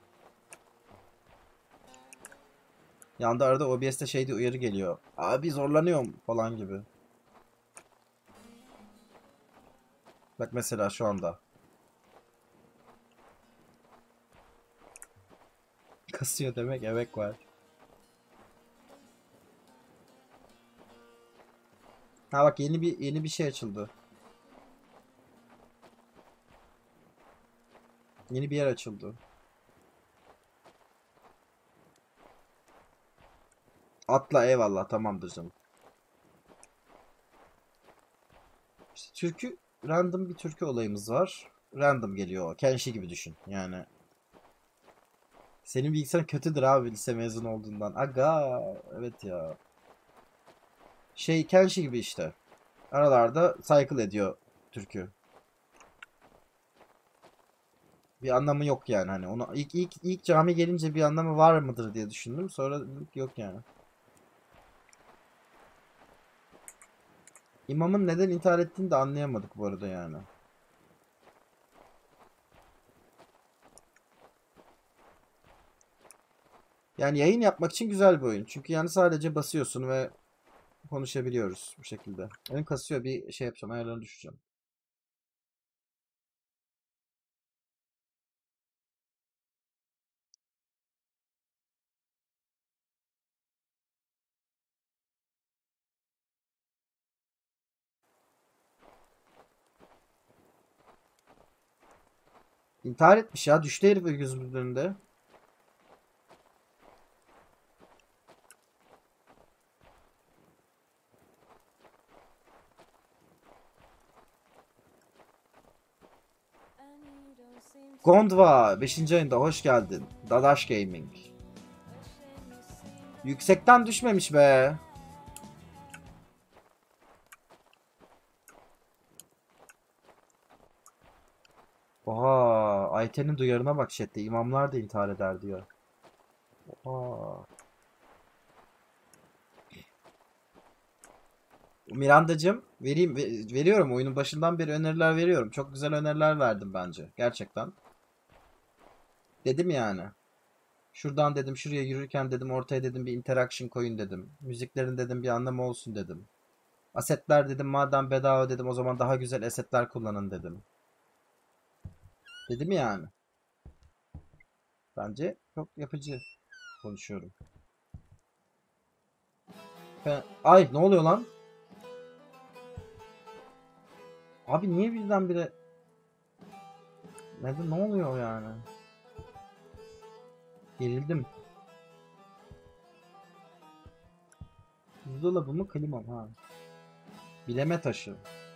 Yanda arada O B S'te şey diye uyarı geliyor. Abi zorlanıyorum falan gibi. Bak mesela şu anda. Kasıyor demek evet var. Ha bak yeni bir yeni bir şey açıldı. Yeni bir yer açıldı. Atla eyvallah tamamdır canım. İşte türkü random bir türkü olayımız var. Random geliyor. Kenshi gibi düşün. Yani senin bilgisayarın kötüdür abi lise mezun olduğundan. Aga evet ya. Şey Kenshi gibi işte. Aralarda cycle ediyor türkü. Bir anlamı yok yani hani onu ilk ilk ilk cami gelince bir anlamı var mıdır diye düşündüm. Sonra dedim ki yok yani. İmamın neden intihar ettiğini de anlayamadık bu arada yani. Yani yayın yapmak için güzel bir oyun. Çünkü yani sadece basıyorsun ve konuşabiliyoruz bu şekilde. Oyun kasıyor bir şey yapacağım ayarlarını düşüreceğim. İntihar etmiş ya düştü herif gözümüzün önünde. Gondva beşinci ayında hoş geldin. Dadaş Gaming. Yüksekten düşmemiş be. Oha, Ayten'in duyarına bak chatte. İmamlar da intihar eder diyor. Oha. Mirandacığım, vereyim ve- veriyorum oyunun başından beri öneriler veriyorum. Çok güzel öneriler verdim bence. Gerçekten. Dedim yani. Şuradan dedim şuraya yürürken dedim ortaya dedim bir interaction koyun dedim. Müziklerin dedim bir anlamı olsun dedim. Asetler dedim madem bedava dedim o zaman daha güzel asetler kullanın dedim. Dedim yani. Bence çok yapıcı konuşuyorum. Fe- Ay ne oluyor lan? Abi niye birdenbire Neden, ne oluyor yani? Gerildim. Buzdolabı mı klima mı? Ha. Bileme taşı.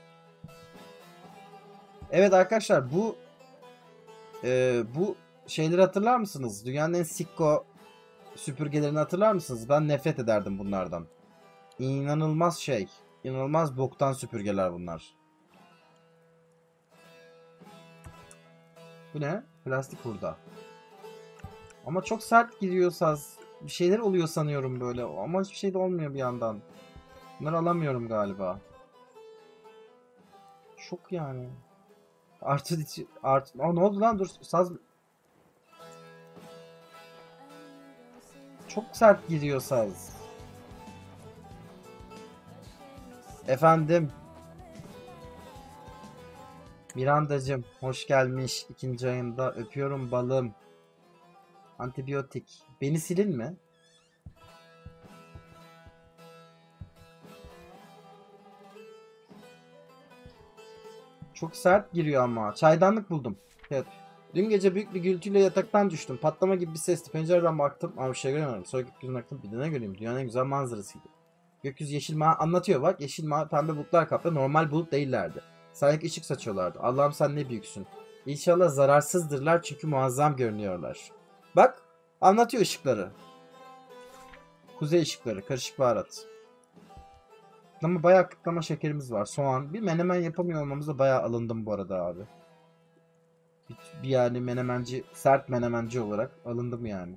Evet arkadaşlar, bu e, bu şeyleri hatırlar mısınız? Dünyanın en sikko süpürgelerini hatırlar mısınız? Ben nefret ederdim bunlardan. İnanılmaz şey. İnanılmaz boktan süpürgeler bunlar. Bu ne? Plastik hurda. Ama çok sert gidiyor saz. Bir şeyler oluyor sanıyorum böyle. Ama hiçbir şey de olmuyor bir yandan. Bunları alamıyorum galiba. Şok yani. Artı artı. Aa, ne oldu lan? Dur, saz çok sert gidiyor saz. Efendim. Mirandacım hoş gelmiş ikinci ayında. Öpüyorum balım. Antibiyotik. Beni silin mi? Çok sert giriyor ama. Çaydanlık buldum. Evet. Dün gece büyük bir gürültüyle yataktan düştüm. Patlama gibi bir sesti. Pencereden baktım. Ama bir şey göremiyorum. Sonra gökyüzüne baktım. Bir de ne göreyim? Dünyanın en güzel manzarasıydı. Gökyüzü yeşil mavi anlatıyor bak. Yeşil mavi pembe bulutlar kaplı. Normal bulut değillerdi. Sanki ışık saçıyorlardı. Allah'ım sen ne büyüksün. İnşallah zararsızdırlar çünkü muazzam görünüyorlar. Bak anlatıyor ışıkları. Kuzey ışıkları. Karışık baharat. Ama bayağı kıtlama şekerimiz var. Soğan. Bir menemen yapamıyor olmamıza bayağı alındım bu arada abi. Bir, bir yani menemenci, sert menemenci olarak alındım yani.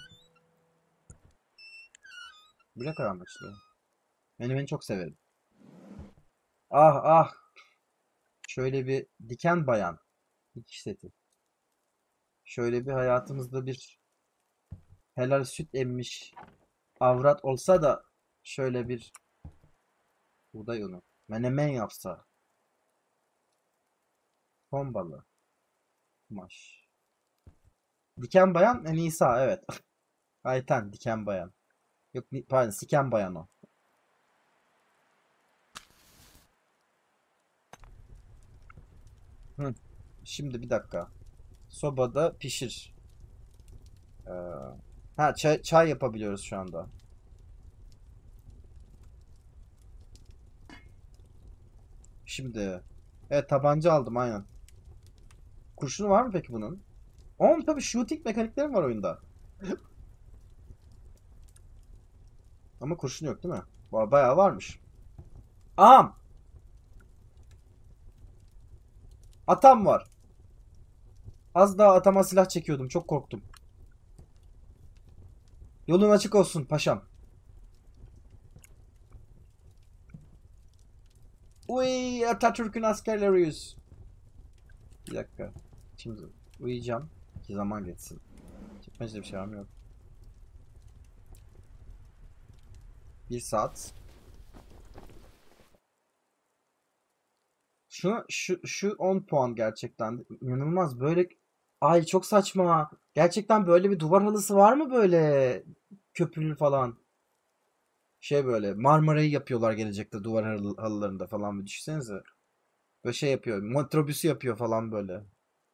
Bu ne kadar amaçlı? Menemeni çok severim. Ah ah. Şöyle bir diken bayan. Dikiş seti. Şöyle bir hayatımızda bir helal süt emmiş avrat olsa da şöyle bir buğday unu. Menemen yapsa. Ton balığı. Kumaş. Diken bayan e, Nisa evet. Ayten diken bayan. Yok pardon siken bayan o. Hı. Şimdi bir dakika. Sobada pişir. Ee, ha çay, çay yapabiliyoruz şu anda. Şimdi. Evet tabanca aldım aynen. Kurşunu var mı peki bunun? Oğlum tabii shooting mekanikleri var oyunda. Ama kurşun yok değil mi? Ba- Bayağı varmış. Am! Atam var. Az daha atama silah çekiyordum. Çok korktum. Yolun açık olsun paşam. Uy Atatürk'ün askerleriyiz. Bir dakika. Şimdi uyuyacağım. Ki zaman geçsin. Çekmecede bir şey var mı yok. Bir saat. Şu şu şu on puan gerçekten inanılmaz böyle ay çok saçma. Gerçekten böyle bir duvar halısı var mı böyle köprülü falan? Şey böyle Marmara'yı yapıyorlar gelecekte duvar halı- halılarında falan bir düşünsenize. Böyle şey yapıyor. Metrobüsü yapıyor falan böyle.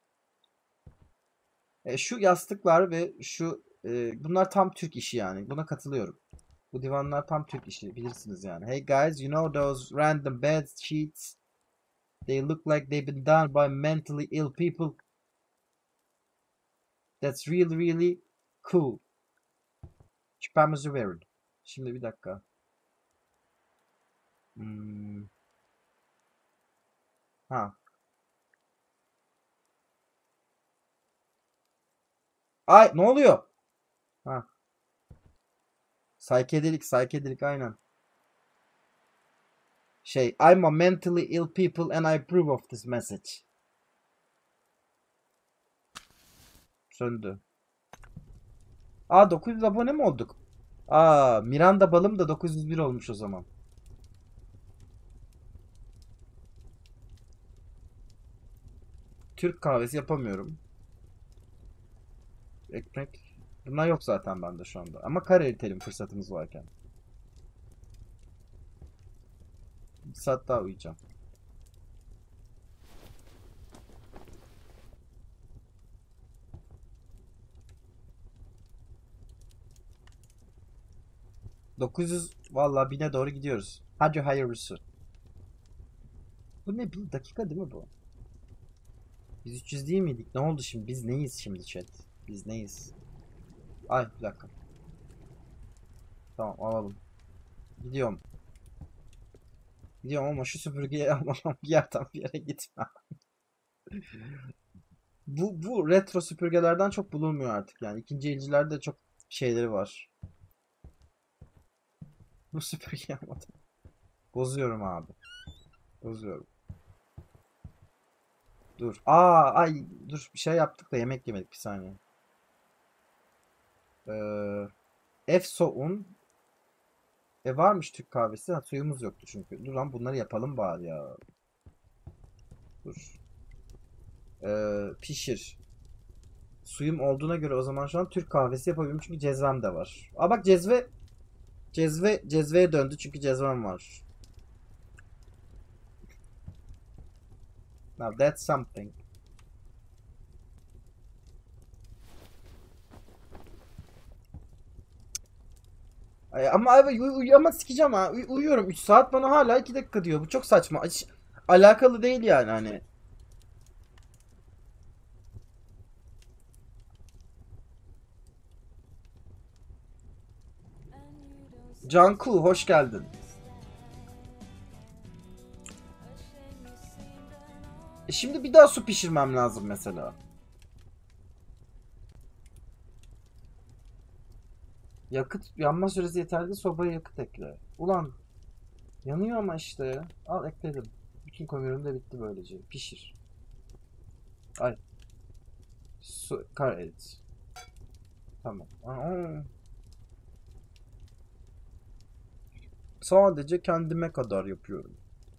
E, şu yastıklar ve şu e, bunlar tam Türk işi yani. Buna katılıyorum. Bu divanlar tam Türk işi bilirsiniz yani. Hey guys, you know those random bed sheets? They look like they've been done by mentally ill people. That's really really cool. Küpemizi verin. Şimdi bir dakika. Hmm. Ha. Ay ne oluyor? Ha. Psychedelic, psychedelic aynen. Şey, I'm a mentally ill people and I approve of this message. Söndü. Aa dokuz yüz abone mi olduk? Aa Miranda balım da dokuz yüz bir olmuş o zaman. Türk kahvesi yapamıyorum. Ekmek. Bunlar yok zaten bende şu anda. Ama kare eritelim fırsatımız varken. Bir saat daha uyuyacağım. dokuz yüz valla bine doğru gidiyoruz. Hadi hayırlısı. Bu ne, bir dakika değil mi bu? Biz üç yüz değil miydik? Ne oldu şimdi? Biz neyiz şimdi chat? Biz neyiz? Ay bir dakika. Tamam alalım. Gidiyorum. Gidiyorum ama şu süpürgeyi almam bir yerden bir yere gitmem. Bu, bu retro süpürgelerden çok bulunmuyor artık yani. İkinci elcilerde çok şeyleri var. Bu süpürgeyi almadım. Bozuyorum abi. Bozuyorum. Dur. Aa, ay dur, bir şey yaptık da yemek yemedik, bir saniye. Ee, Efsoun. E varmış Türk kahvesi. Ha, suyumuz yoktu çünkü. Dur lan, bunları yapalım bari ya. Dur. Ee, pişir. Suyum olduğuna göre o zaman şu an Türk kahvesi yapabilirim çünkü cezvem de var. Aa bak, cezve cezve cezveye döndü çünkü cezvem var. Now that's something. Ay, ama abi uy uy ama sikeceğim ha. Uy uyuyorum üç saat, bana hala iki dakika diyor. Bu çok saçma. Hiç alakalı değil yani hani. Canku hoş geldin. E şimdi bir daha su pişirmem lazım mesela. Yakıt yanma süresi yeterli, sobaya yakıt ekle. Ulan yanıyor ama işte. Al ekledim. Bütün kömürüm de bitti böylece. Pişir. Ay. Su kar et. Tamam. Aa. Sadece kendime kadar yapıyorum.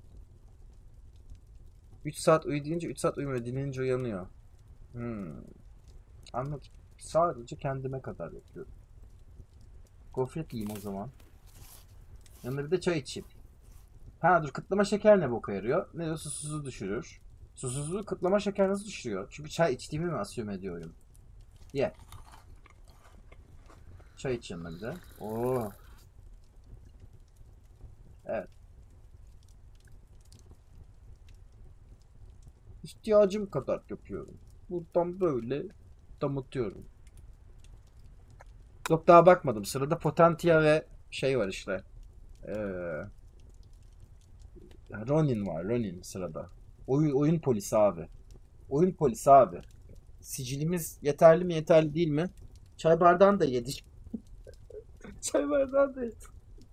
üç saat uyu deyince üç saat uyumuyor. Dinlenince uyanıyor. Hmm. Anladım. Sadece kendime kadar yapıyorum. Gofret yiyeyim o zaman. Yanında bir de çay içeyim. Ha dur, kıtlama şeker ne boka yarıyor? Ne diyor? Susuzluğu düşürür. Susuzluğu kıtlama şeker nasıl düşürüyor? Çünkü çay içtiğimi mi assume ediyorum? Ye. Yeah. Çay iç yanına bir de. Oo. Evet. İhtiyacım kadar yapıyorum. Buradan böyle damıtıyorum. Yok, daha bakmadım. Sırada Potentia ve şey var işte. Ee, Ronin var. Ronin sırada. Oyun, oyun polisi abi. Oyun polisi abi. Sicilimiz yeterli mi yeterli değil mi? Çay bardağını da yedik. Çay bardağını da yedik.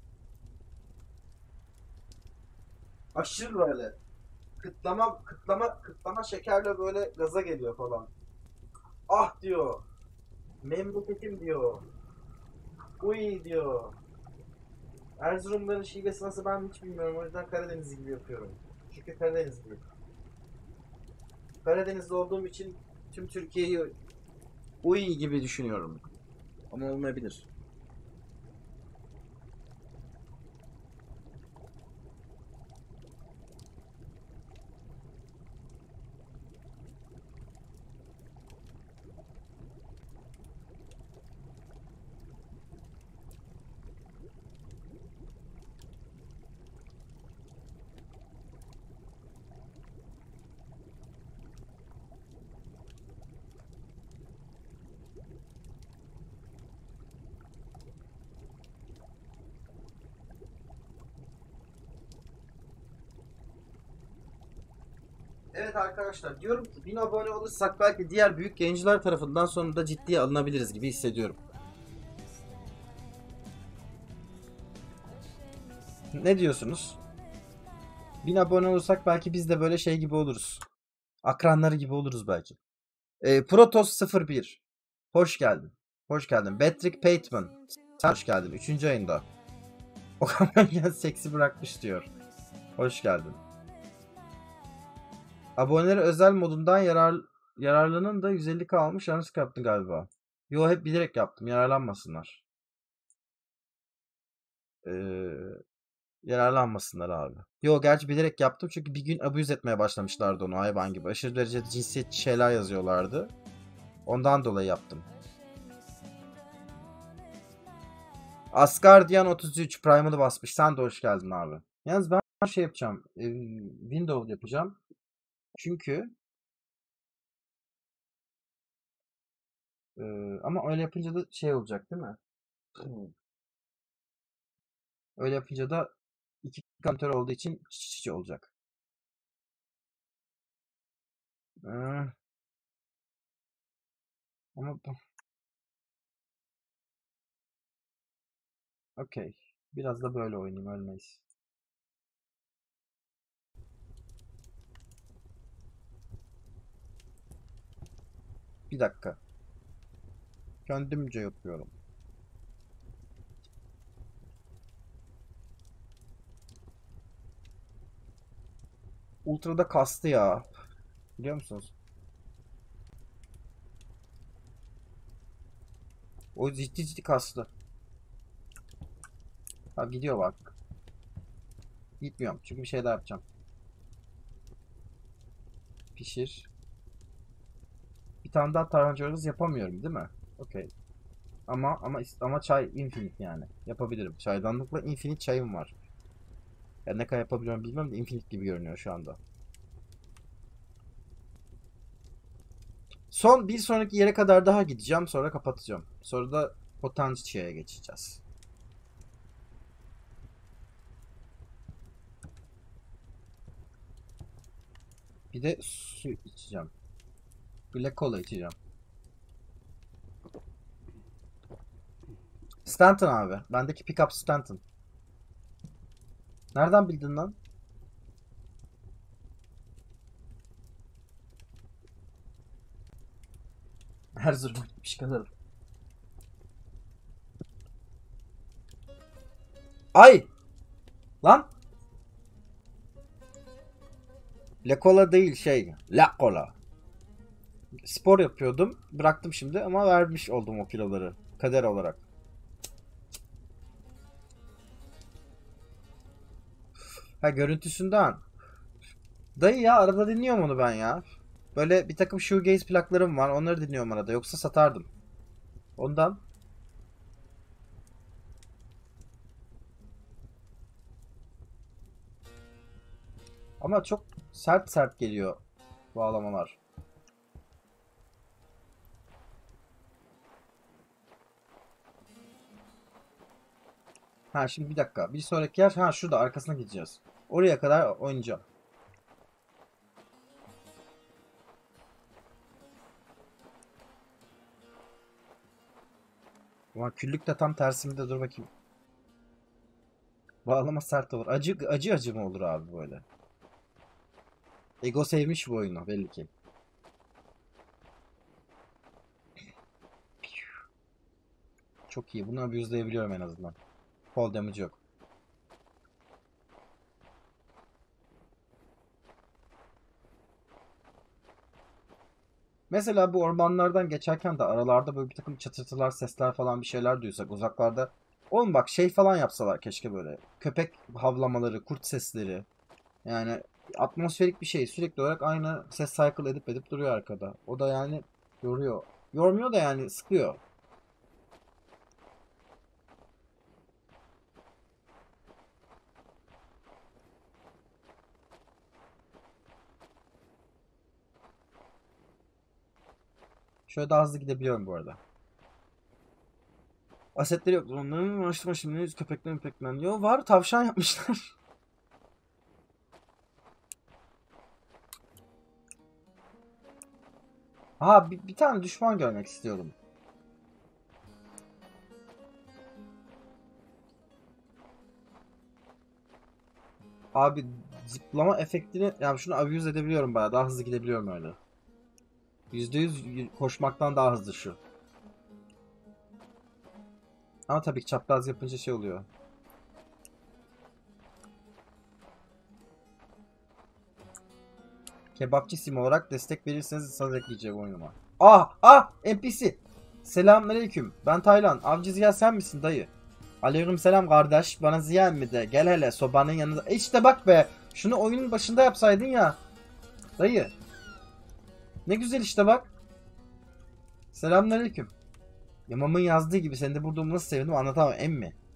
Aşırı böyle. Kıtlama, kıtlama, kıtlama şekerle böyle gaza geliyor falan. Ah diyor. Memleketim diyor. Uy diyor. Erzurumların şivesi nasıl ben hiç bilmiyorum. O yüzden Karadeniz gibi yapıyorum. Çünkü Karadenizliyim. Karadenizli olduğum için tüm Türkiye'yi uy gibi düşünüyorum. Ama olmayabilir. Evet arkadaşlar, diyorum ki bin abone olursak belki diğer büyük yayıncılar tarafından sonunda ciddiye alınabiliriz gibi hissediyorum. Ne diyorsunuz? bin abone olursak belki biz de böyle şey gibi oluruz. Akranları gibi oluruz belki. E, Protos sıfır bir. Hoş geldin. Hoş geldin. Patrick Bateman. Sen hoş geldin. Üçüncü ayında. Okan Bölgen seksi bırakmış diyor. Hoş geldin. Aboneleri özel modundan yarar, yararlanın da yüz elli k almış. Yanlış yaptın galiba. Yo, hep bilerek yaptım. Yararlanmasınlar. Ee, yararlanmasınlar abi. Yo, gerçi bilerek yaptım çünkü bir gün abuse etmeye başlamışlardı onu hayvan gibi. Aşırı derecede cinsiyetçi şeyler yazıyorlardı. Ondan dolayı yaptım. Asgardian otuz üç Primal'ı basmış. Sen de hoş geldin abi. Yalnız ben şey yapacağım. E, Windows yapacağım. Çünkü e, ama öyle yapınca da şey olacak değil mi? Öyle yapınca da iki kontör olduğu için çiçi çiçi olacak. Ee, ama okey. Biraz da böyle oynayayım, ölmeyiz. Bir dakika. Kendimce yapıyorum. Ultra'da kastı ya. Biliyor musunuz? O ciddi ciddi kastı. Ha gidiyor bak. Gitmiyorum çünkü bir şey daha yapacağım. Pişir. Bir tane daha tarhanacağız yapamıyorum değil mi? Okey. Ama ama ama çay infinite yani. Yapabilirim. Çaydanlıkla infinite çayım var. Ya ne kadar yapabiliyorum bilmiyorum da infinite gibi görünüyor şu anda. Son bir sonraki yere kadar daha gideceğim, sonra kapatacağım. Sonra da Potentia'ya geçeceğiz. Bir de su içeceğim. Black Cola içeceğim. Stanton abi. Bendeki pickup Stanton. Nereden bildin lan? Erzurum gitmiş kadar. Ay! Lan! La Cola değil şey. La Cola. Spor yapıyordum. Bıraktım şimdi ama vermiş oldum o kiloları. Kader olarak. Ha görüntüsünden. Dayı ya arada dinliyorum onu ben ya. Böyle bir takım shoegaze plaklarım var. Onları dinliyorum arada. Yoksa satardım. Ondan. Ama çok sert sert geliyor bağlamalar. Ha şimdi bir dakika. Bir sonraki yer ha şurada arkasına gideceğiz. Oraya kadar oynayacağım. Ama küllük de tam tersimde, dur bakayım. Bağlama sert olur. Acı acı acı mı olur abi böyle? Ego sevmiş bu oyunu belli ki. Çok iyi. Bunu abuse'layabiliyorum en azından. Fall damage yok. Mesela bu ormanlardan geçerken de aralarda böyle bir takım çatırtılar, sesler falan bir şeyler duysak uzaklarda. Oğlum bak şey falan yapsalar keşke böyle. Köpek havlamaları, kurt sesleri. Yani atmosferik bir şey. Sürekli olarak aynı ses cycle edip edip duruyor arkada. O da yani yoruyor. Yormuyor da yani sıkıyor. Şöyle daha hızlı gidebiliyorum bu arada. Asetleri yok. Onların uğraştırma şimdi. Yüz köpekler köpekler. Yo var, tavşan yapmışlar. Ha bir, bir tane düşman görmek istiyorum. Abi zıplama efektini yani şunu abuse edebiliyorum bayağı. Daha hızlı gidebiliyorum öyle. yüzde yüz koşmaktan daha hızlı şu. Ama tabii ki çapraz yapınca şey oluyor. Kebapçı sim olarak destek verirseniz sana ekleyeceğim oyunuma. Ah ah N P C. Selamünaleyküm. Ben Taylan. Avcı Ziya sen misin dayı? Aleyküm selam kardeş. Bana Ziya mı de? Gel hele sobanın yanında. E işte bak be. Şunu oyunun başında yapsaydın ya. Dayı. Ne güzel işte bak. Selamünaleyküm. Yamamın yazdığı gibi seni de burada nasıl sevindim anlatamam emmi.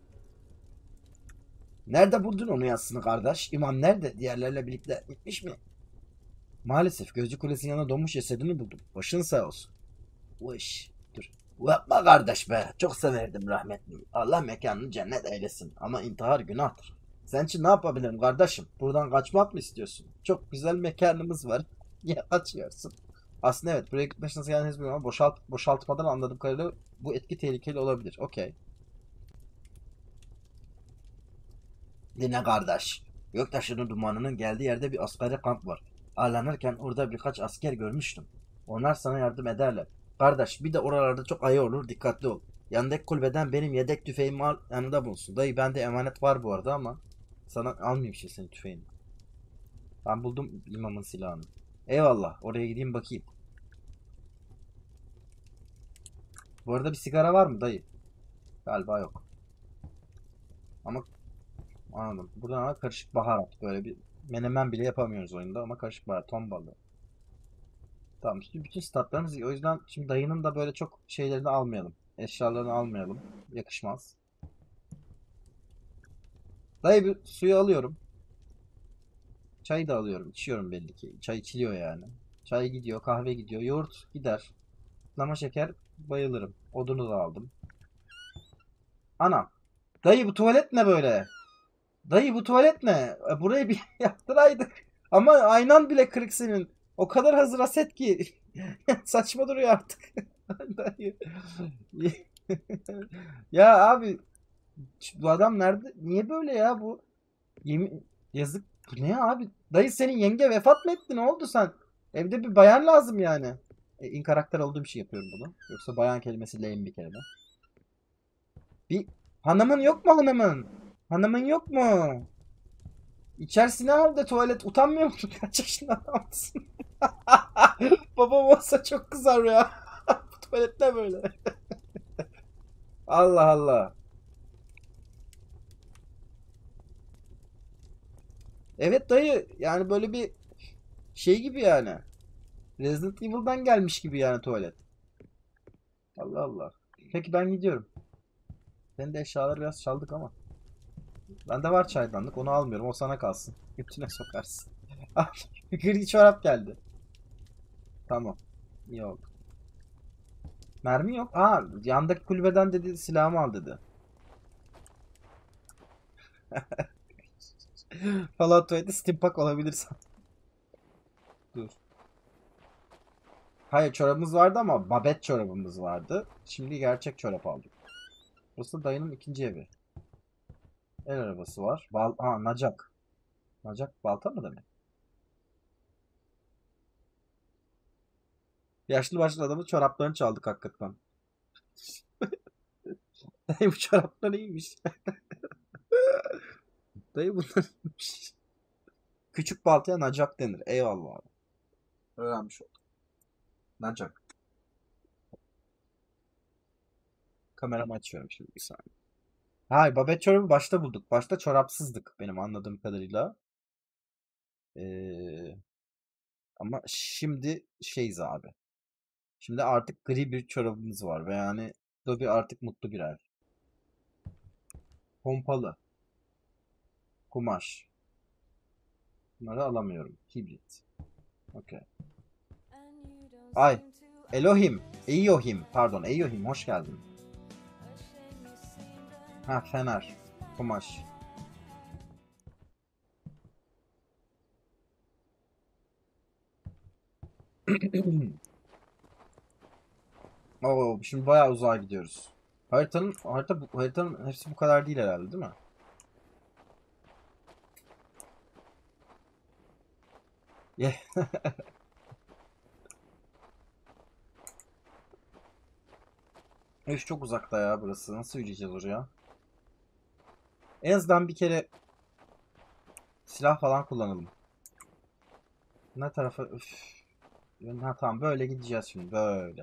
Nerede buldun onu yatsını kardeş? İmam nerede? Diğerlerle birlikte gitmiş mi? Maalesef Gözcü Kulesi'nin yanına donmuş cesedini buldum. Başın sağ olsun. Vış. Dur. Yapma kardeş be. Çok severdim rahmetli. Allah mekanını cennet eylesin. Ama intihar günahtır. Sen için ne yapabilirim kardeşim? Buradan kaçmak mı istiyorsun? Çok güzel mekanımız var. Ya kaçıyorsun. Aslında evet, buraya gitmek nasıl yani bilmiyorum ama boşalt, boşaltmadan anladığım kadarıyla bu etki tehlikeli olabilir. Okey. Dinle kardeş. Göktaşı'nın dumanının geldiği yerde bir askeri kamp var. Ağlanırken orada birkaç asker görmüştüm. Onlar sana yardım ederler. Kardeş bir de oralarda çok ayı olur, dikkatli ol. Yanındaki kulübeden benim yedek tüfeğimi al, yanında bulunsun. Dayı bende emanet var bu arada ama sana almayayım şimdi senin tüfeğini. Ben buldum imamın silahını. Eyvallah, oraya gideyim bakayım. Bu arada bir sigara var mı dayı? Galiba yok. Ama anladım. Buradan ama karışık baharat, böyle bir menemen bile yapamıyoruz oyunda ama karışık baharat, ton balığı. Tamam, şimdi bütün statlarımız iyi. O yüzden şimdi dayının da böyle çok şeylerini almayalım. Eşyalarını almayalım. Yakışmaz. Dayı bir suyu alıyorum. Çayı da alıyorum. İçiyorum belli ki. Çay içiliyor yani. Çay gidiyor, kahve gidiyor, yoğurt gider. Lama şeker bayılırım. Odunu da aldım. Anam. Dayı bu tuvalet ne böyle? Dayı bu tuvalet ne? E, Burayı bir yaptıraydık. Ama aynan bile kırık senin. O kadar hazır aset ki. Saçma duruyor artık. Dayı. Ya abi, bu adam nerede? Niye böyle ya bu? Yemin yazık. Bu ne ya abi? Dayı senin yenge vefat mı etti? Ne oldu sen? Evde bir bayan lazım yani. E, in karakter olduğum için yapıyorum bunu. Yoksa bayan kelimesi lame bir kelime. Bir hanımın yok mu hanımın? Hanımın yok mu? İçerisine al da tuvalet. Utanmıyor musun? Kaç yaşında adamsın? Babam olsa çok kızar ya. Bu tuvalet ne böyle? Allah Allah. Evet dayı, yani böyle bir şey gibi yani. Resident Evil'dan gelmiş gibi yani tuvalet. Allah Allah. Peki ben gidiyorum. Senin de eşyaları biraz çaldık ama. Bende var çaydanlık, onu almıyorum, o sana kalsın. Götüne sokarsın. Ah, gri çorap geldi. Tamam. İyi oldu. Mermi yok. Aa, yandaki kulübeden dedi silahımı al dedi. Fallout tuvaleti steampunk olabilirsen. Dur. Hayır, çorabımız vardı ama babet çorabımız vardı. Şimdi gerçek çorap aldık. Burası dayının ikinci evi. El arabası var. Bal Aa, nacak. Nacak balta mı demek? Yaşlı başlı adamın çoraplarını çaldık hakikaten. Dayı bu çoraplar iyiymiş. Dayı bunlar iyiymiş. Küçük baltaya nacak denir. Eyvallah abi. Öğrenmiş oldum. Nacak. Kameramı açıyorum şimdi bir saniye. Hayır, babet çorabı başta bulduk. Başta çorapsızdık benim anladığım kadarıyla. Ee, Ama şimdi şeyiz abi. Şimdi artık gri bir çorabımız var ve yani Dobby artık mutlu bir er. Pompalı, kumaş. Bunları alamıyorum. Kibrit. Okey. Ay. Elohim. Eyohim. Pardon. Eyohim. Hoş geldin. Ha, fener. Kumaş. Oo, şimdi bayağı uzağa gidiyoruz. Haritanın harita bu- haritanın hepsi bu kadar değil herhalde, değil mi? Ye- Üf, çok uzakta ya burası. Nasıl yürüyeceğiz oraya? En azından bir kere silah falan kullanalım. Ne tarafa? Üf. Ha, tamam, böyle gideceğiz şimdi, böyle.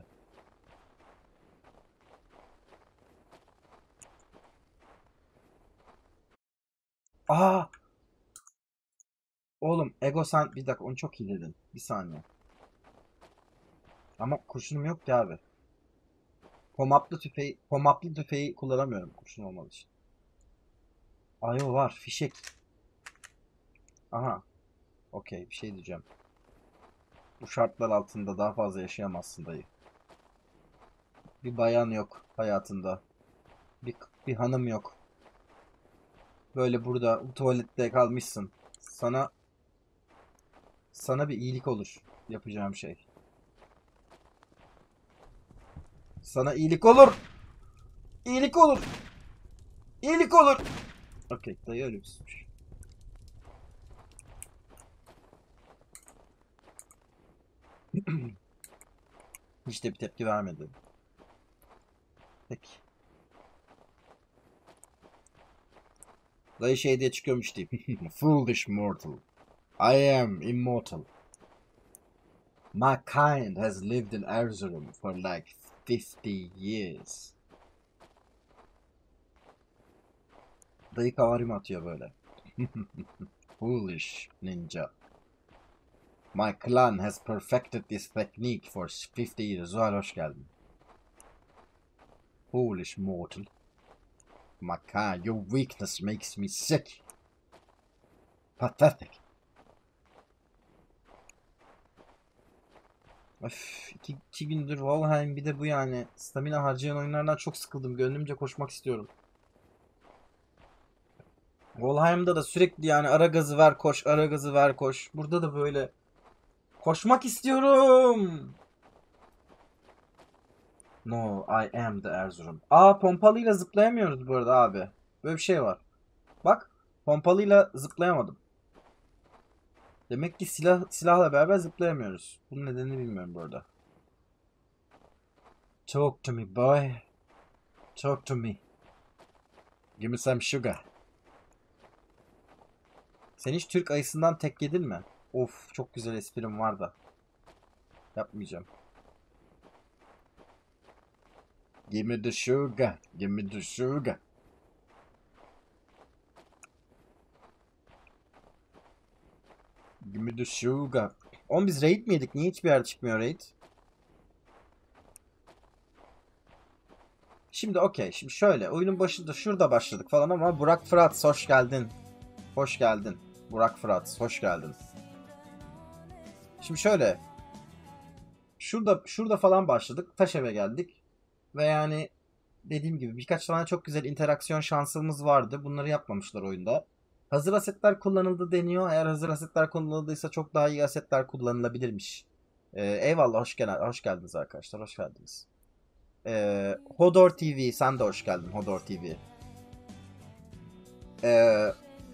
Aa, oğlum Ego, sen bir dakika, onu çok iyi dedin. Bir saniye. Ama kurşunum yok ki abi. Pomaplı tüfeği, pomaplı tüfeği kullanamıyorum kurşun olmadığı için. Ayo var. Fişek. Aha. Okey. Bir şey diyeceğim. Bu şartlar altında daha fazla yaşayamazsın dayı. Bir bayan yok hayatında. Bir, bir hanım yok. Böyle burada tuvalette kalmışsın. Sana sana bir iyilik olur yapacağım şey. Sana iyilik olur. İyilik olur. İyilik olur. Okey, dayı öyle bir suç. Hiç de bir tepki vermedi. Peki. Dayı şey diye çıkıyormuş deyip. Foolish mortal. I am immortal. My kind has lived in Erzurum for like fifty years. Dayı kavarim atıyor böyle. Foolish ninja. My clan has perfected this technique for fifty years. Zuhal hoş geldin. Foolish mortal. My kind, your weakness makes me sick. Pathetic. Öf, iki, iki gündür Valheim bir de bu yani. Stamina harcayan oyunlardan çok sıkıldım. Gönlümce koşmak istiyorum. Valheim'da da sürekli yani ara gazı ver koş, ara gazı ver koş. Burada da böyle koşmak istiyorum. No, I am the Erzurum. Aa, pompalıyla zıplayamıyoruz bu arada abi. Böyle bir şey var. Bak, pompalıyla zıplayamadım. Demek ki silah silahla beraber zıplayamıyoruz. Bunun nedenini bilmiyorum bu arada. Talk to me boy. Talk to me. Give me some sugar. Sen hiç Türk ayısından tek yedin mi? Of, çok güzel esprim var da. Yapmayacağım. Give me the sugar. Give me the sugar. Give me the sugar. Oğlum biz raid mi yedik? Niye hiçbir yer çıkmıyor raid? Şimdi okey. Şimdi şöyle. Oyunun başında şurada başladık falan ama Burak Fırat hoş geldin. Hoş geldin. Burak Fırat hoş geldin. Şimdi şöyle. Şurada şurada falan başladık. Taşev'e geldik. Ve yani dediğim gibi birkaç tane çok güzel interaksiyon şansımız vardı. Bunları yapmamışlar oyunda. Hazır asetler kullanıldı deniyor. Eğer hazır asetler kullanıldıysa çok daha iyi asetler kullanılabilirmiş. Ee, eyvallah, hoş, gel hoş geldiniz arkadaşlar. Hoş geldiniz. Ee, Hodor T V, sen de hoş geldin Hodor T V. Ee,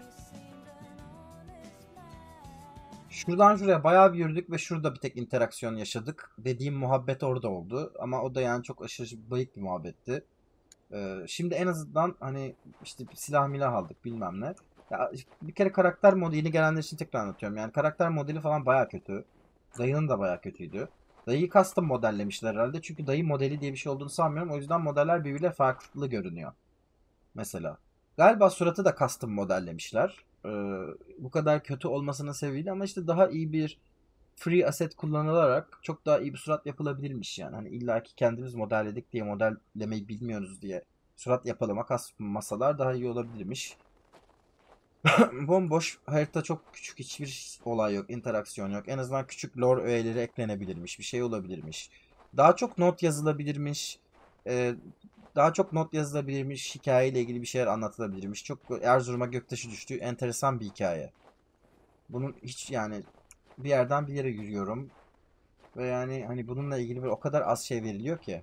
şuradan şuraya bayağı bir yürüdük ve şurada bir tek interaksiyon yaşadık. Dediğim muhabbet orada oldu. Ama o da yani çok aşırı bayık bir muhabbetti. Ee, şimdi en azından hani işte silah milah aldık bilmem ne. Ya bir kere karakter modu, yeni gelenler için tekrar anlatıyorum. Yani karakter modeli falan baya kötü. Dayının da baya kötüydü. Dayıyı custom modellemişler herhalde. Çünkü dayı modeli diye bir şey olduğunu sanmıyorum. O yüzden modeller birbiriyle farklı görünüyor. Mesela. Galiba suratı da custom modellemişler. Ee, bu kadar kötü olmasının sebebiyle ama işte daha iyi bir free asset kullanılarak çok daha iyi bir surat yapılabilirmiş yani. Hani illa ki kendimiz modelledik diye modellemeyi bilmiyoruz diye surat yapalım makas masalar daha iyi olabilirmiş. Bomboş harita, çok küçük, hiçbir olay yok, interaksiyon yok. En azından küçük lore öğeleri eklenebilirmiş, bir şey olabilirmiş. Daha çok not yazılabilirmiş. Ee, daha çok not yazılabilirmiş, hikayeyle ilgili bir şeyler anlatılabilirmiş. Çok Erzurum'a göktaşı düştü, enteresan bir hikaye. Bunun hiç yani bir yerden bir yere yürüyorum. Ve yani hani bununla ilgili böyle o kadar az şey veriliyor ki.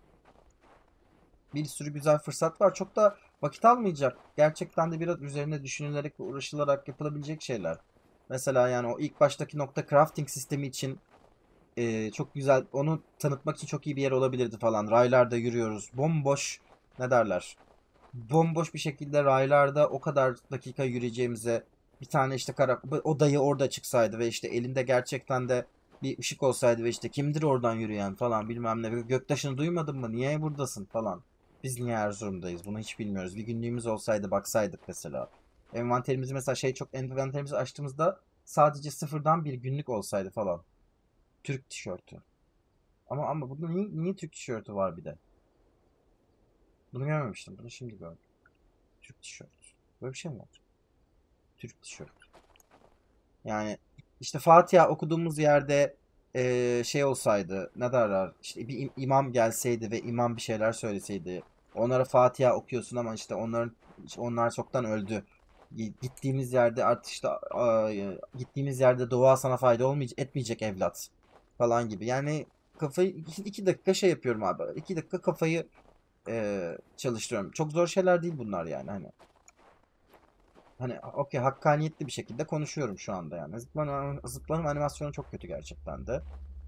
Bir sürü güzel fırsat var. Çok da vakit almayacak. Gerçekten de biraz üzerine düşünülerek ve uğraşılarak yapılabilecek şeyler. Mesela yani o ilk baştaki nokta crafting sistemi için e, çok güzel. Onu tanıtmak için çok iyi bir yer olabilirdi falan. Raylarda yürüyoruz. Bomboş, ne derler? Bomboş bir şekilde raylarda o kadar dakika yürüyeceğimize bir tane işte kara o dayı orada çıksaydı ve işte elinde gerçekten de bir ışık olsaydı ve işte kimdir oradan yürüyen falan bilmem ne. Göktaşını duymadın mı? Niye buradasın falan. Biz niye Erzurum'dayız? Bunu hiç bilmiyoruz. Bir günlüğümüz olsaydı baksaydık mesela. Envanterimizi mesela şey çok envanterimizi açtığımızda sadece sıfırdan bir günlük olsaydı falan. Türk tişörtü. Ama ama bunda niye, niye Türk tişörtü var bir de? Bunu görmemiştim. Bunu şimdi gördüm. Türk tişört. Böyle bir şey mi var? Türk tişört. Yani işte Fatiha okuduğumuz yerde eee, şey olsaydı, ne derler, işte bir im- imam gelseydi ve imam bir şeyler söyleseydi, onlara Fatiha okuyorsun ama işte onların işte onlar çoktan öldü. Gi- Gittiğimiz yerde artık işte aa, gittiğimiz yerde dua sana fayda olmayacak, etmeyecek evlat falan gibi. Yani kafayı iki, iki dakika şey yapıyorum abi. İki dakika kafayı eee, çalıştırıyorum. Çok zor şeyler değil bunlar yani hani. Hani okey, hakkaniyetli bir şekilde konuşuyorum şu anda yani. Zıplanım, zıplanım animasyonu çok kötü gerçekten de.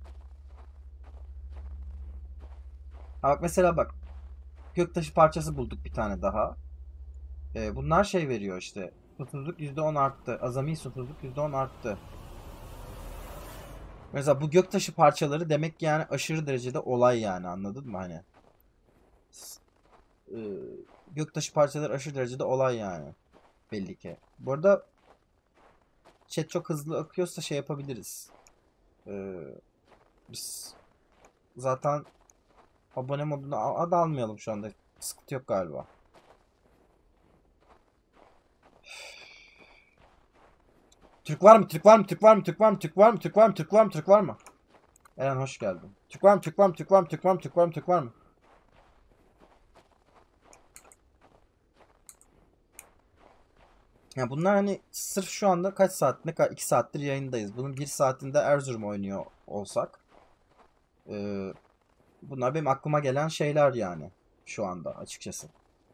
Ha bak mesela bak. Göktaşı parçası bulduk bir tane daha. Ee, bunlar şey veriyor işte. Susuzluk yüzde on arttı. Azami susuzluk yüzde on arttı. Mesela bu göktaşı parçaları demek ki yani aşırı derecede olay yani, anladın mı hani? S- e, Göktaşı parçaları aşırı derecede olay yani. Belli ki. Bu arada chat çok hızlı akıyorsa şey yapabiliriz. Ee, Biz zaten abone moduna a- ad almayalım şu anda. Sıkıntı yok galiba. Türk var mı? Türk var mı? Türk var mı? Türk var mı? Türk var mı? Türk var mı? Türk var mı? Türk var mı? Eren hoş geldin. Türk var mı? Türk var mı? Türk var mı? Türk var mı? Türk var mı? Türk var mı? Ya bunlar hani sırf şu anda kaç saat, ne kadar iki saattir yayındayız. Bunun bir saatinde Erzurum oynuyor olsak. Ee, Bunlar benim aklıma gelen şeyler yani. Şu anda açıkçası.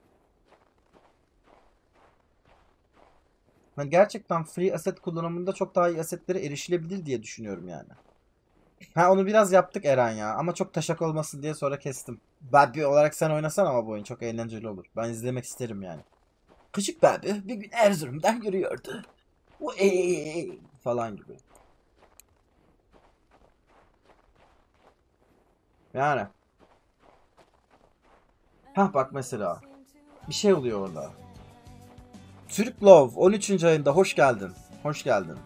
Hani gerçekten free asset kullanımında çok daha iyi assetlere erişilebilir diye düşünüyorum yani. Ha onu biraz yaptık Eren ya. Ama çok taşak olmasın diye sonra kestim. Babi olarak sen oynasan ama bu oyun çok eğlenceli olur. Ben izlemek isterim yani. Küçük Babi bir gün Erzurum'dan yürüyordu. O eee falan gibi. Yani. Ha bak mesela. Bir şey oluyor orada. Türk Love on üçüncü ayında hoş geldin. Hoş geldin.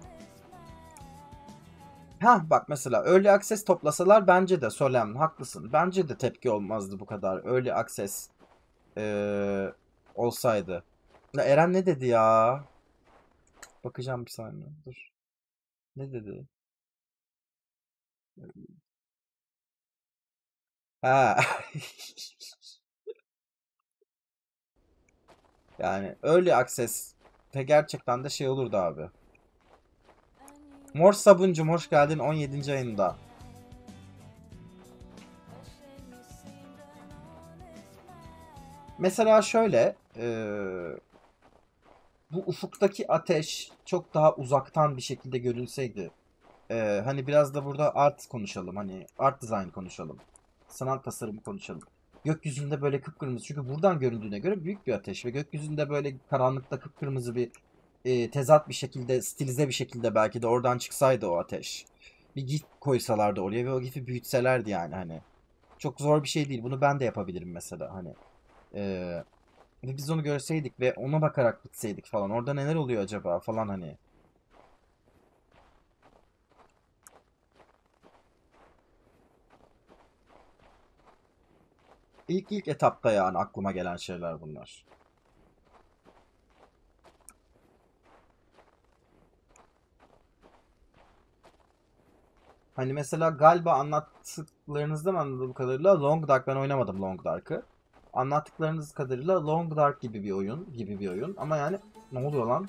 Ha bak mesela Early Access toplasalar bence de Solem haklısın. Bence de tepki olmazdı bu kadar. Early Access eee, olsaydı. Ya Eren ne dedi ya? Bakacağım bir saniye. Dur. Ne dedi? Ha. Yani Early Access de gerçekten de şey olurdu abi. Mor Sabuncum hoş geldin on yedinci ayında. Mesela şöyle eee, bu ufuktaki ateş çok daha uzaktan bir şekilde görülseydi. Eee, hani biraz da burada art konuşalım. Hani art design konuşalım. Sanat tasarımı konuşalım. Gökyüzünde böyle kıpkırmızı. Çünkü buradan göründüğüne göre büyük bir ateş. Ve gökyüzünde böyle karanlıkta kıpkırmızı bir e, tezat bir şekilde, stilize bir şekilde belki de oradan çıksaydı o ateş. Bir gif koysalardı oraya ve o gifi büyütselerdi yani hani. Çok zor bir şey değil. Bunu ben de yapabilirim mesela hani. Ee, Ve biz onu görseydik ve ona bakarak gitseydik falan. Orada neler oluyor acaba falan hani. İlk ilk etapta yani aklıma gelen şeyler bunlar. Hani mesela galiba anlattıklarınızdan anladığım kadarıyla Long Dark, ben oynamadım Long Dark'ı. Anlattıklarınız kadarıyla Long Dark gibi bir oyun, gibi bir oyun. Ama yani ne oluyor lan?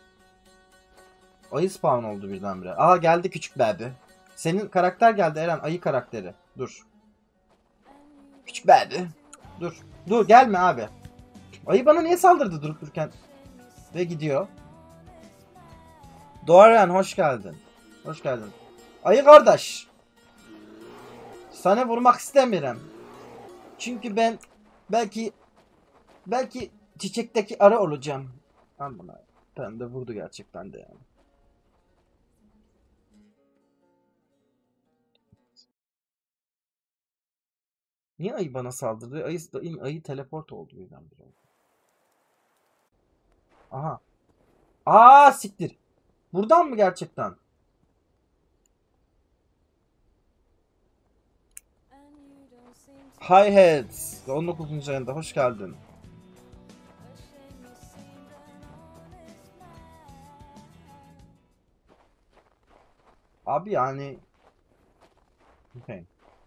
Ayı spawn oldu birdenbire. Aha geldi küçük baby. Senin karakter geldi Eren, ayı karakteri. Dur. Küçük baby. Dur. Dur gelme abi. Ayı bana niye saldırdı durup dururken? Ve gidiyor. Doğan hoş geldin. Hoş geldin. Ayı kardeş. Sana vurmak istemiyorum. Çünkü ben belki belki çiçekteki arı olacağım. Amına. Ben de vurdu gerçekten de yani. Niye ayı bana saldırdı? Ayı, ayı teleport oldu birdenbire. Aha. Aa siktir. Buradan mı gerçekten? Hi Heads. on dokuzuncu ayında hoş geldin. Abi yani okay.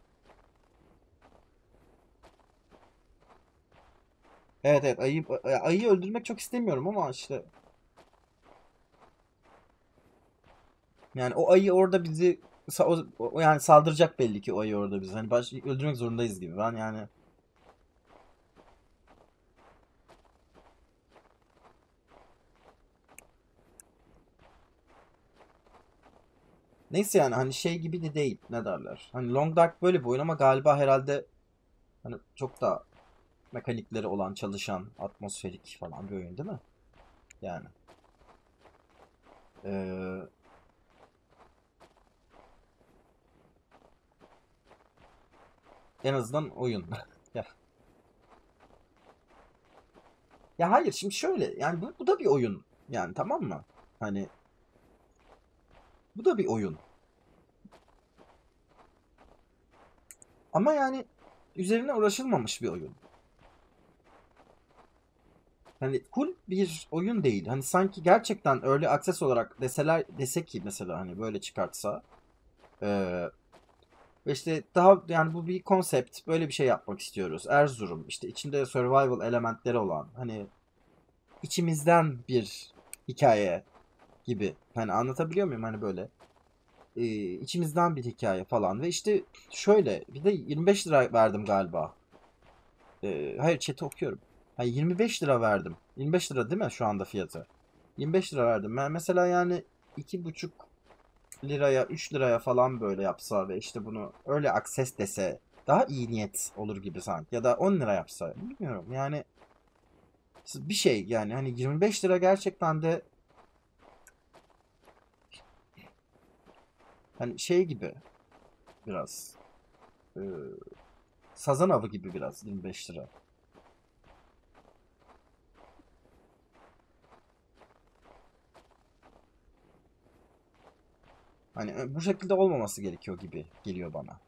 Evet evet ayı, ayıyı öldürmek çok istemiyorum ama işte yani o ayı orada bizi sa- o, o- yani saldıracak belli ki o ayı orada bizi. Hani baş, öldürmek zorundayız gibi. Ben yani neyse yani hani şey gibi de değil ne derler. Hani Long Dark böyle bir oyun ama galiba herhalde hani çok da mekanikleri olan çalışan atmosferik falan bir oyun değil mi? Yani eee, en azından oyun. Ya, ya hayır şimdi şöyle yani bu, bu da bir oyun yani tamam mı? Hani bu da bir oyun. Ama yani üzerine uğraşılmamış bir oyun. Hani full bir oyun değil. Hani sanki gerçekten öyle akses olarak deseler dese ki mesela hani böyle çıkartsa eee, ve işte daha yani bu bir konsept böyle bir şey yapmak istiyoruz. Erzurum işte içinde survival elementleri olan hani içimizden bir hikaye gibi. Hani anlatabiliyor muyum hani böyle eee, içimizden bir hikaye falan ve işte şöyle bir de yirmi beş lira verdim galiba. Eee, hayır chat'i okuyorum. Hani yirmi beş lira verdim. yirmi beş lira değil mi şu anda fiyatı? yirmi beş lira verdim. Ben mesela yani iki buçuk liraya üç liraya falan böyle yapsa ve işte bunu öyle akses dese daha iyi niyet olur gibi sanki. Ya da on lira yapsa bilmiyorum yani bir şey yani hani yirmi beş lira gerçekten de hani şey gibi biraz e, sazan avı gibi biraz yirmi beş lira. Hani e, bu şekilde olmaması gerekiyor gibi geliyor bana.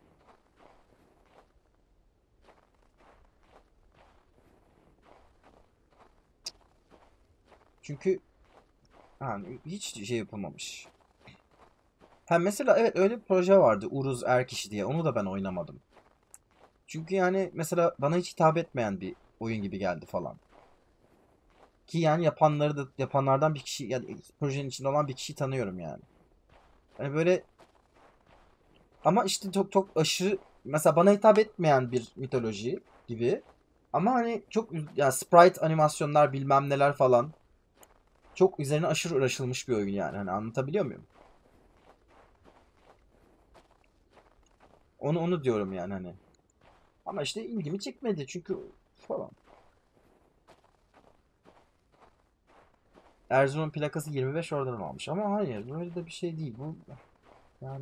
Çünkü yani hiç şey yapılmamış. Ha mesela evet öyle bir proje vardı Uruz Erkişi diye. Onu da ben oynamadım. Çünkü yani mesela bana hiç hitap etmeyen bir oyun gibi geldi falan. Ki yani yapanları da yapanlardan bir kişi yani projenin içinde olan bir kişiyi tanıyorum yani. Hani böyle ama işte çok çok aşırı mesela bana hitap etmeyen bir mitoloji gibi. Ama hani çok ya sprite animasyonlar bilmem neler falan çok üzerine aşırı uğraşılmış bir oyun yani. Hani anlatabiliyor muyum? Onu onu diyorum yani hani. Ama işte ilgimi çekmedi çünkü falan. Erzurum plakası yirmi beş oradan almış. Ama hayır böyle de bir şey değil. Bu yani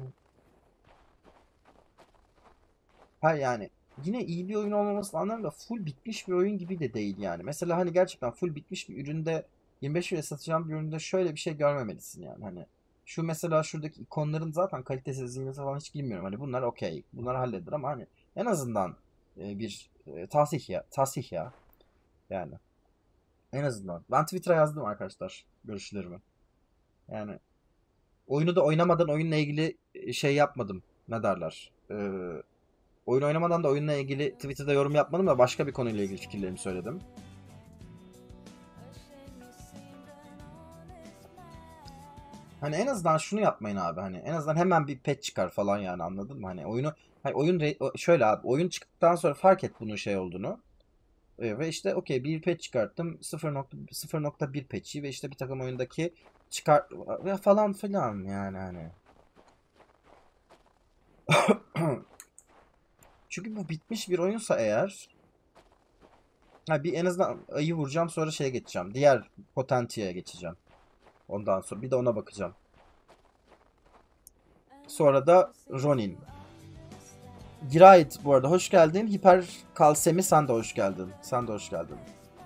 hayır yani yine iyi bir oyun olmaması anlamda full bitmiş bir oyun gibi de değil yani. Mesela hani gerçekten full bitmiş bir üründe yirmi beş liraya satacağım bir üründe şöyle bir şey görmemelisin yani. Hani şu mesela şuradaki ikonların zaten kalitesizliğine falan hiç bilmiyorum. Hani bunlar okey. Bunlar halledilir ama hani en azından e, bir e, tahsih ya. Tahsih ya. Yani en azından. Ben Twitter'a yazdım arkadaşlar görüşlerimi. Yani oyunu da oynamadan oyunla ilgili e, şey yapmadım. Ne derler? Ee, oyun oynamadan da oyunla ilgili Twitter'da yorum yapmadım da başka bir konuyla ilgili fikirlerimi söyledim. Hani en azından şunu yapmayın abi hani en azından hemen bir patch çıkar falan yani anladın mı? Hani oyunu hani oyun şöyle abi oyun çıktıktan sonra fark et bunun şey olduğunu. Ee, ve işte okey bir patch çıkarttım sıfır nokta sıfır nokta bir patch'i ve işte bir takım oyundaki çıkar ve falan filan yani hani. Çünkü bu bitmiş bir oyunsa eğer ha bir en azından ayı vuracağım sonra şeye geçeceğim. Diğer Potentia'ya geçeceğim. Ondan sonra bir de ona bakacağım. Sonra da Ronin. Girayet bu arada hoş geldin. Hiper Kalsemi sen de hoş geldin. Sen de hoş geldin.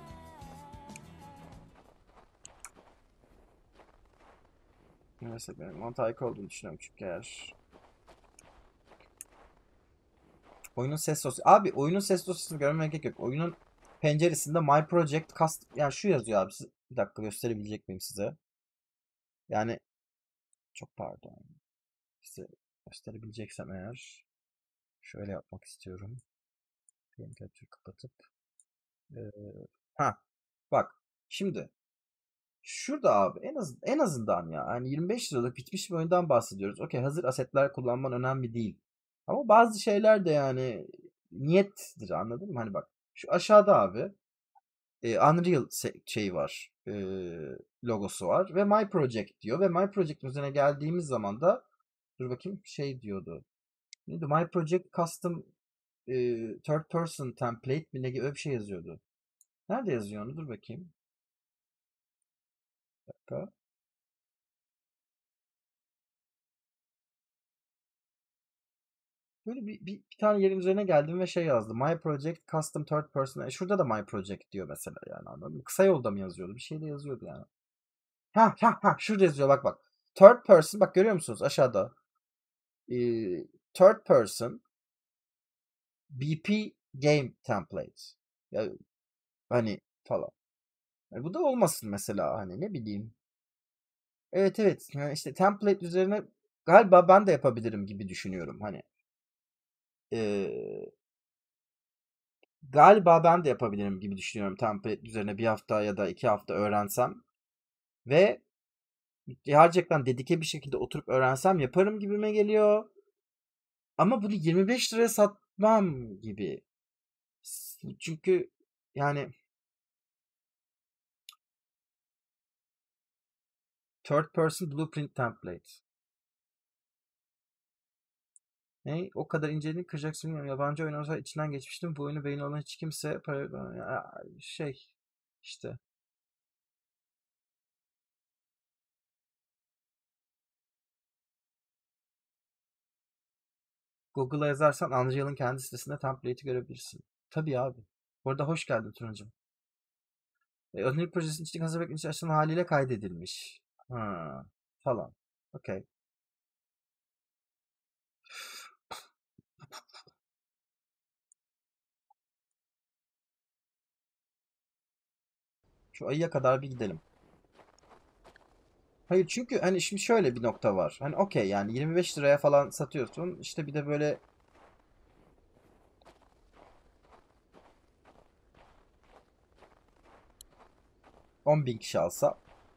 Neyse benim Montaic olduğunu düşünüyorum çünkü eğer. Oyunun ses dosyası. Abi oyunun ses dosyasını görmeye gerek yok. Oyunun penceresinde My Project Cast yani şu yazıyor abi. Bir dakika gösterebilecek miyim size? Yani çok pardon. İşte gösterebileceksem eğer şöyle yapmak istiyorum. Game Capture kapatıp ee, ha bak şimdi şurada abi en az en azından ya hani yirmi beş liralık bitmiş bir oyundan bahsediyoruz. Okey, hazır asetler kullanman önemli değil. Ama bazı şeyler de yani niyettir, anladın mı? Hani bak şu aşağıda abi e, Unreal se- şeyi var. e, logosu var ve My Project diyor ve My Project üzerine geldiğimiz zaman da dur bakayım şey diyordu. Neydi? My Project Custom e, Third Person Template mi ne gibi öyle bir şey yazıyordu. Nerede yazıyor onu? Dur bakayım. Bir dakika. Böyle bir, bir, bir tane yerin üzerine geldim ve şey yazdım. My Project Custom Third Person. E şurada da My Project diyor mesela, yani anladın mı? Kısa yolda mı yazıyordu? Bir şey de yazıyordu yani. Ha ha ha, şurada yazıyor bak bak. Third Person, bak görüyor musunuz aşağıda? Ee, Third Person B P Game Template. Ya, hani falan. Yani bu da olmasın mesela, hani ne bileyim. Evet evet, yani işte template üzerine galiba ben de yapabilirim gibi düşünüyorum hani. Ee, Galiba ben de yapabilirim gibi düşünüyorum template üzerine bir hafta ya da iki hafta öğrensem ve gerçekten dedike bir şekilde oturup öğrensem yaparım gibime geliyor. Ama bunu yirmi beş liraya satmam gibi. Çünkü yani third person blueprint template. Ne? O kadar inceliğini kıracaksın. Bilmiyorum. Yabancı oyun olsa içinden geçmiştim. Bu oyunu beğeni olan hiç kimse para... Ya, şey işte. Google'a yazarsan Unreal'ın kendi sitesinde template'i görebilirsin. Tabii abi. Bu arada hoş geldin Turan'cığım. E, Unreal projesinin içindeki hazır bekleyici açılan haliyle kaydedilmiş. Ha, falan. Okey. Şu ayıya kadar bir gidelim. Hayır, çünkü hani şimdi şöyle bir nokta var. Hani okey, yani yirmi beş liraya falan satıyorsun. İşte bir de böyle on bin kişi alsa.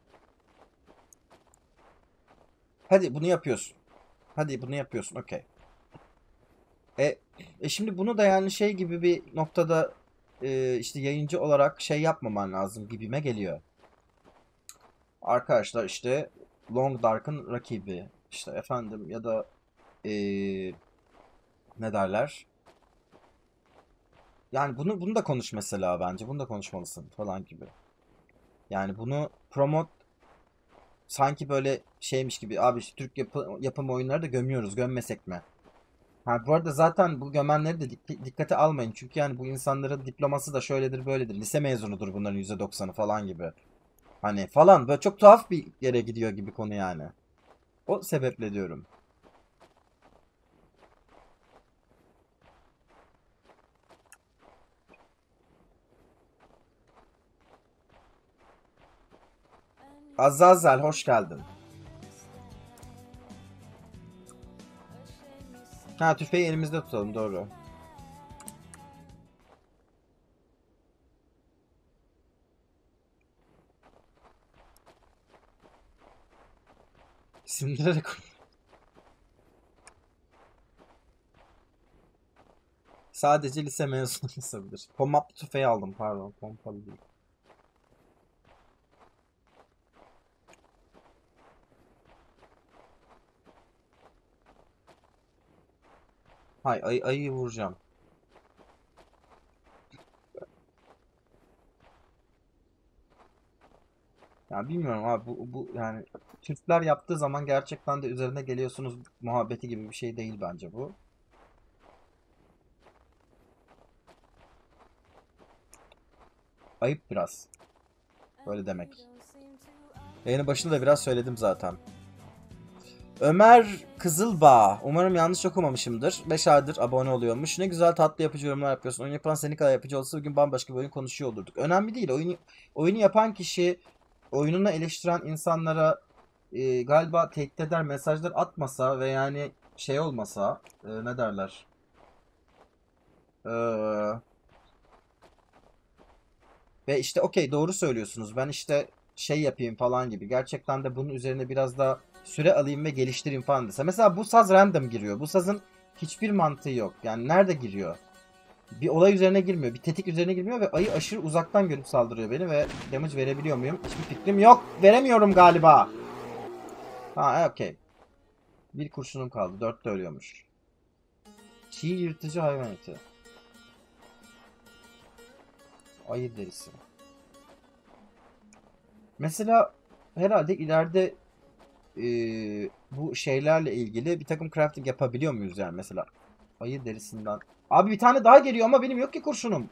Hadi bunu yapıyorsun. Hadi bunu yapıyorsun. Okey. E, e şimdi bunu da yani şey gibi bir noktada e, işte yayıncı olarak şey yapmaman lazım gibime geliyor. Arkadaşlar işte Long Dark'ın rakibi işte efendim ya da e, ne derler? Yani bunu bunu da konuş mesela bence. Bunu da konuşmalısın falan gibi. Yani bunu promote sanki böyle şeymiş gibi. Abi işte Türk yapı, yapım oyunları da gömüyoruz. Gömmesek mi? Ha, bu arada zaten bu gömenleri de dik- dikkate almayın. Çünkü yani bu insanların diploması da şöyledir böyledir. Lise mezunudur bunların yüzde doksanı falan gibi. Hani falan böyle çok tuhaf bir yere gidiyor gibi konu yani. O sebeple diyorum. Azazel hoş geldin. Ha, tüfeği elimizde tutalım, doğru. Sindirerek sadece lise mezunu olabilir. Pomaplı tüfeği aldım, pardon. Pompalı değil. Hay ay ayıyı vuracağım. Ya bilmiyorum abi, bu, bu yani Türkler yaptığı zaman gerçekten de üzerine geliyorsunuz muhabbeti gibi bir şey değil bence bu. Ayıp biraz böyle demek. Yayının başında da biraz söyledim zaten. Ömer Kızılbağ. Umarım yanlış okumamışımdır. beş aydır abone oluyormuş. Ne güzel tatlı yapıcı yorumlar yapıyorsun. Oyun yapan seni kadar yapıcı olsa bugün bambaşka bir oyun konuşuyor olurduk. Önemli değil. Oyunu, oyunu yapan kişi oyununu eleştiren insanlara e, galiba tehdit eder mesajlar atmasa ve yani şey olmasa e, ne derler? Ee, ve işte okey doğru söylüyorsunuz. Ben işte şey yapayım falan gibi. Gerçekten de bunun üzerine biraz daha süre alayım ve geliştireyim falan dese. Mesela bu saz random giriyor. Bu sazın hiçbir mantığı yok. Yani nerede giriyor? Bir olay üzerine girmiyor. Bir tetik üzerine girmiyor ve ayı aşırı uzaktan görüp saldırıyor beni ve damage verebiliyor muyum? Hiçbir fikrim yok. Veremiyorum galiba. Ha e, okey. Bir kurşunum kaldı. Dört de ölüyormuş. Çiğ yırtıcı hayvan eti. Ayı derisi. Mesela herhalde ileride eee, bu şeylerle ilgili bir takım crafting yapabiliyor muyuz yani mesela? Ayı derisinden. Abi bir tane daha geliyor ama benim yok ki kurşunum.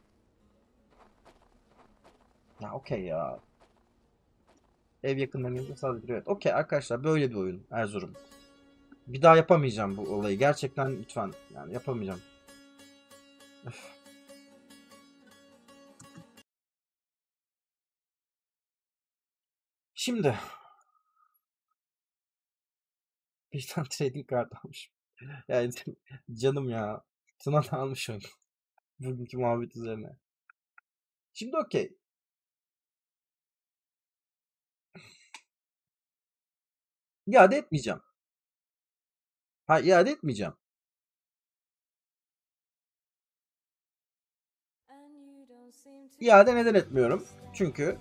Ya okey ya. Ev yakınlarında sadece duruyor. Evet. Okey arkadaşlar böyle bir oyun Erzurum. Bir daha yapamayacağım bu olayı. Gerçekten lütfen. Yani yapamayacağım. Öf. Şimdi bir tane trading kart almışım. Yani canım ya. Tuna da almış onu. Bugünkü muhabbet üzerine. Şimdi okey. İade etmeyeceğim. Ha iade etmeyeceğim. İade neden etmiyorum? Çünkü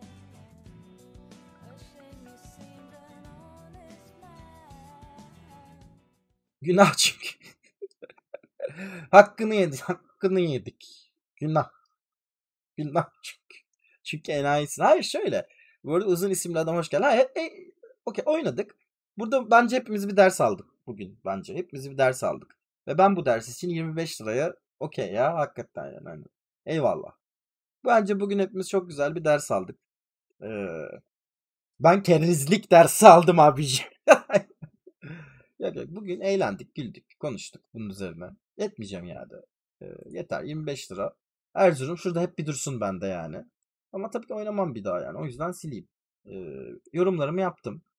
günah çünkü. Hakkını yedik. Hakkını yedik. Günah. Günah çünkü. Çünkü enayisin. Hayır şöyle. Bu arada uzun isimli adam hoş geldin. Hayır. E, okey oynadık. Burada bence hepimiz bir ders aldık bugün. Bence hepimiz bir ders aldık. Ve ben bu ders için yirmi beş liraya okey ya. Hakikaten yani. Hani, eyvallah. Bence bugün hepimiz çok güzel bir ders aldık. Ee, ben kerizlik dersi aldım abiciğim. Yok yok bugün eğlendik, güldük, konuştuk bunun üzerine. Etmeyeceğim yani. Ee, yeter yirmi beş lira. Erzurum şurada hep bir dursun bende yani. Ama tabii ki oynamam bir daha yani. O yüzden sileyim. Ee, yorumlarımı yaptım.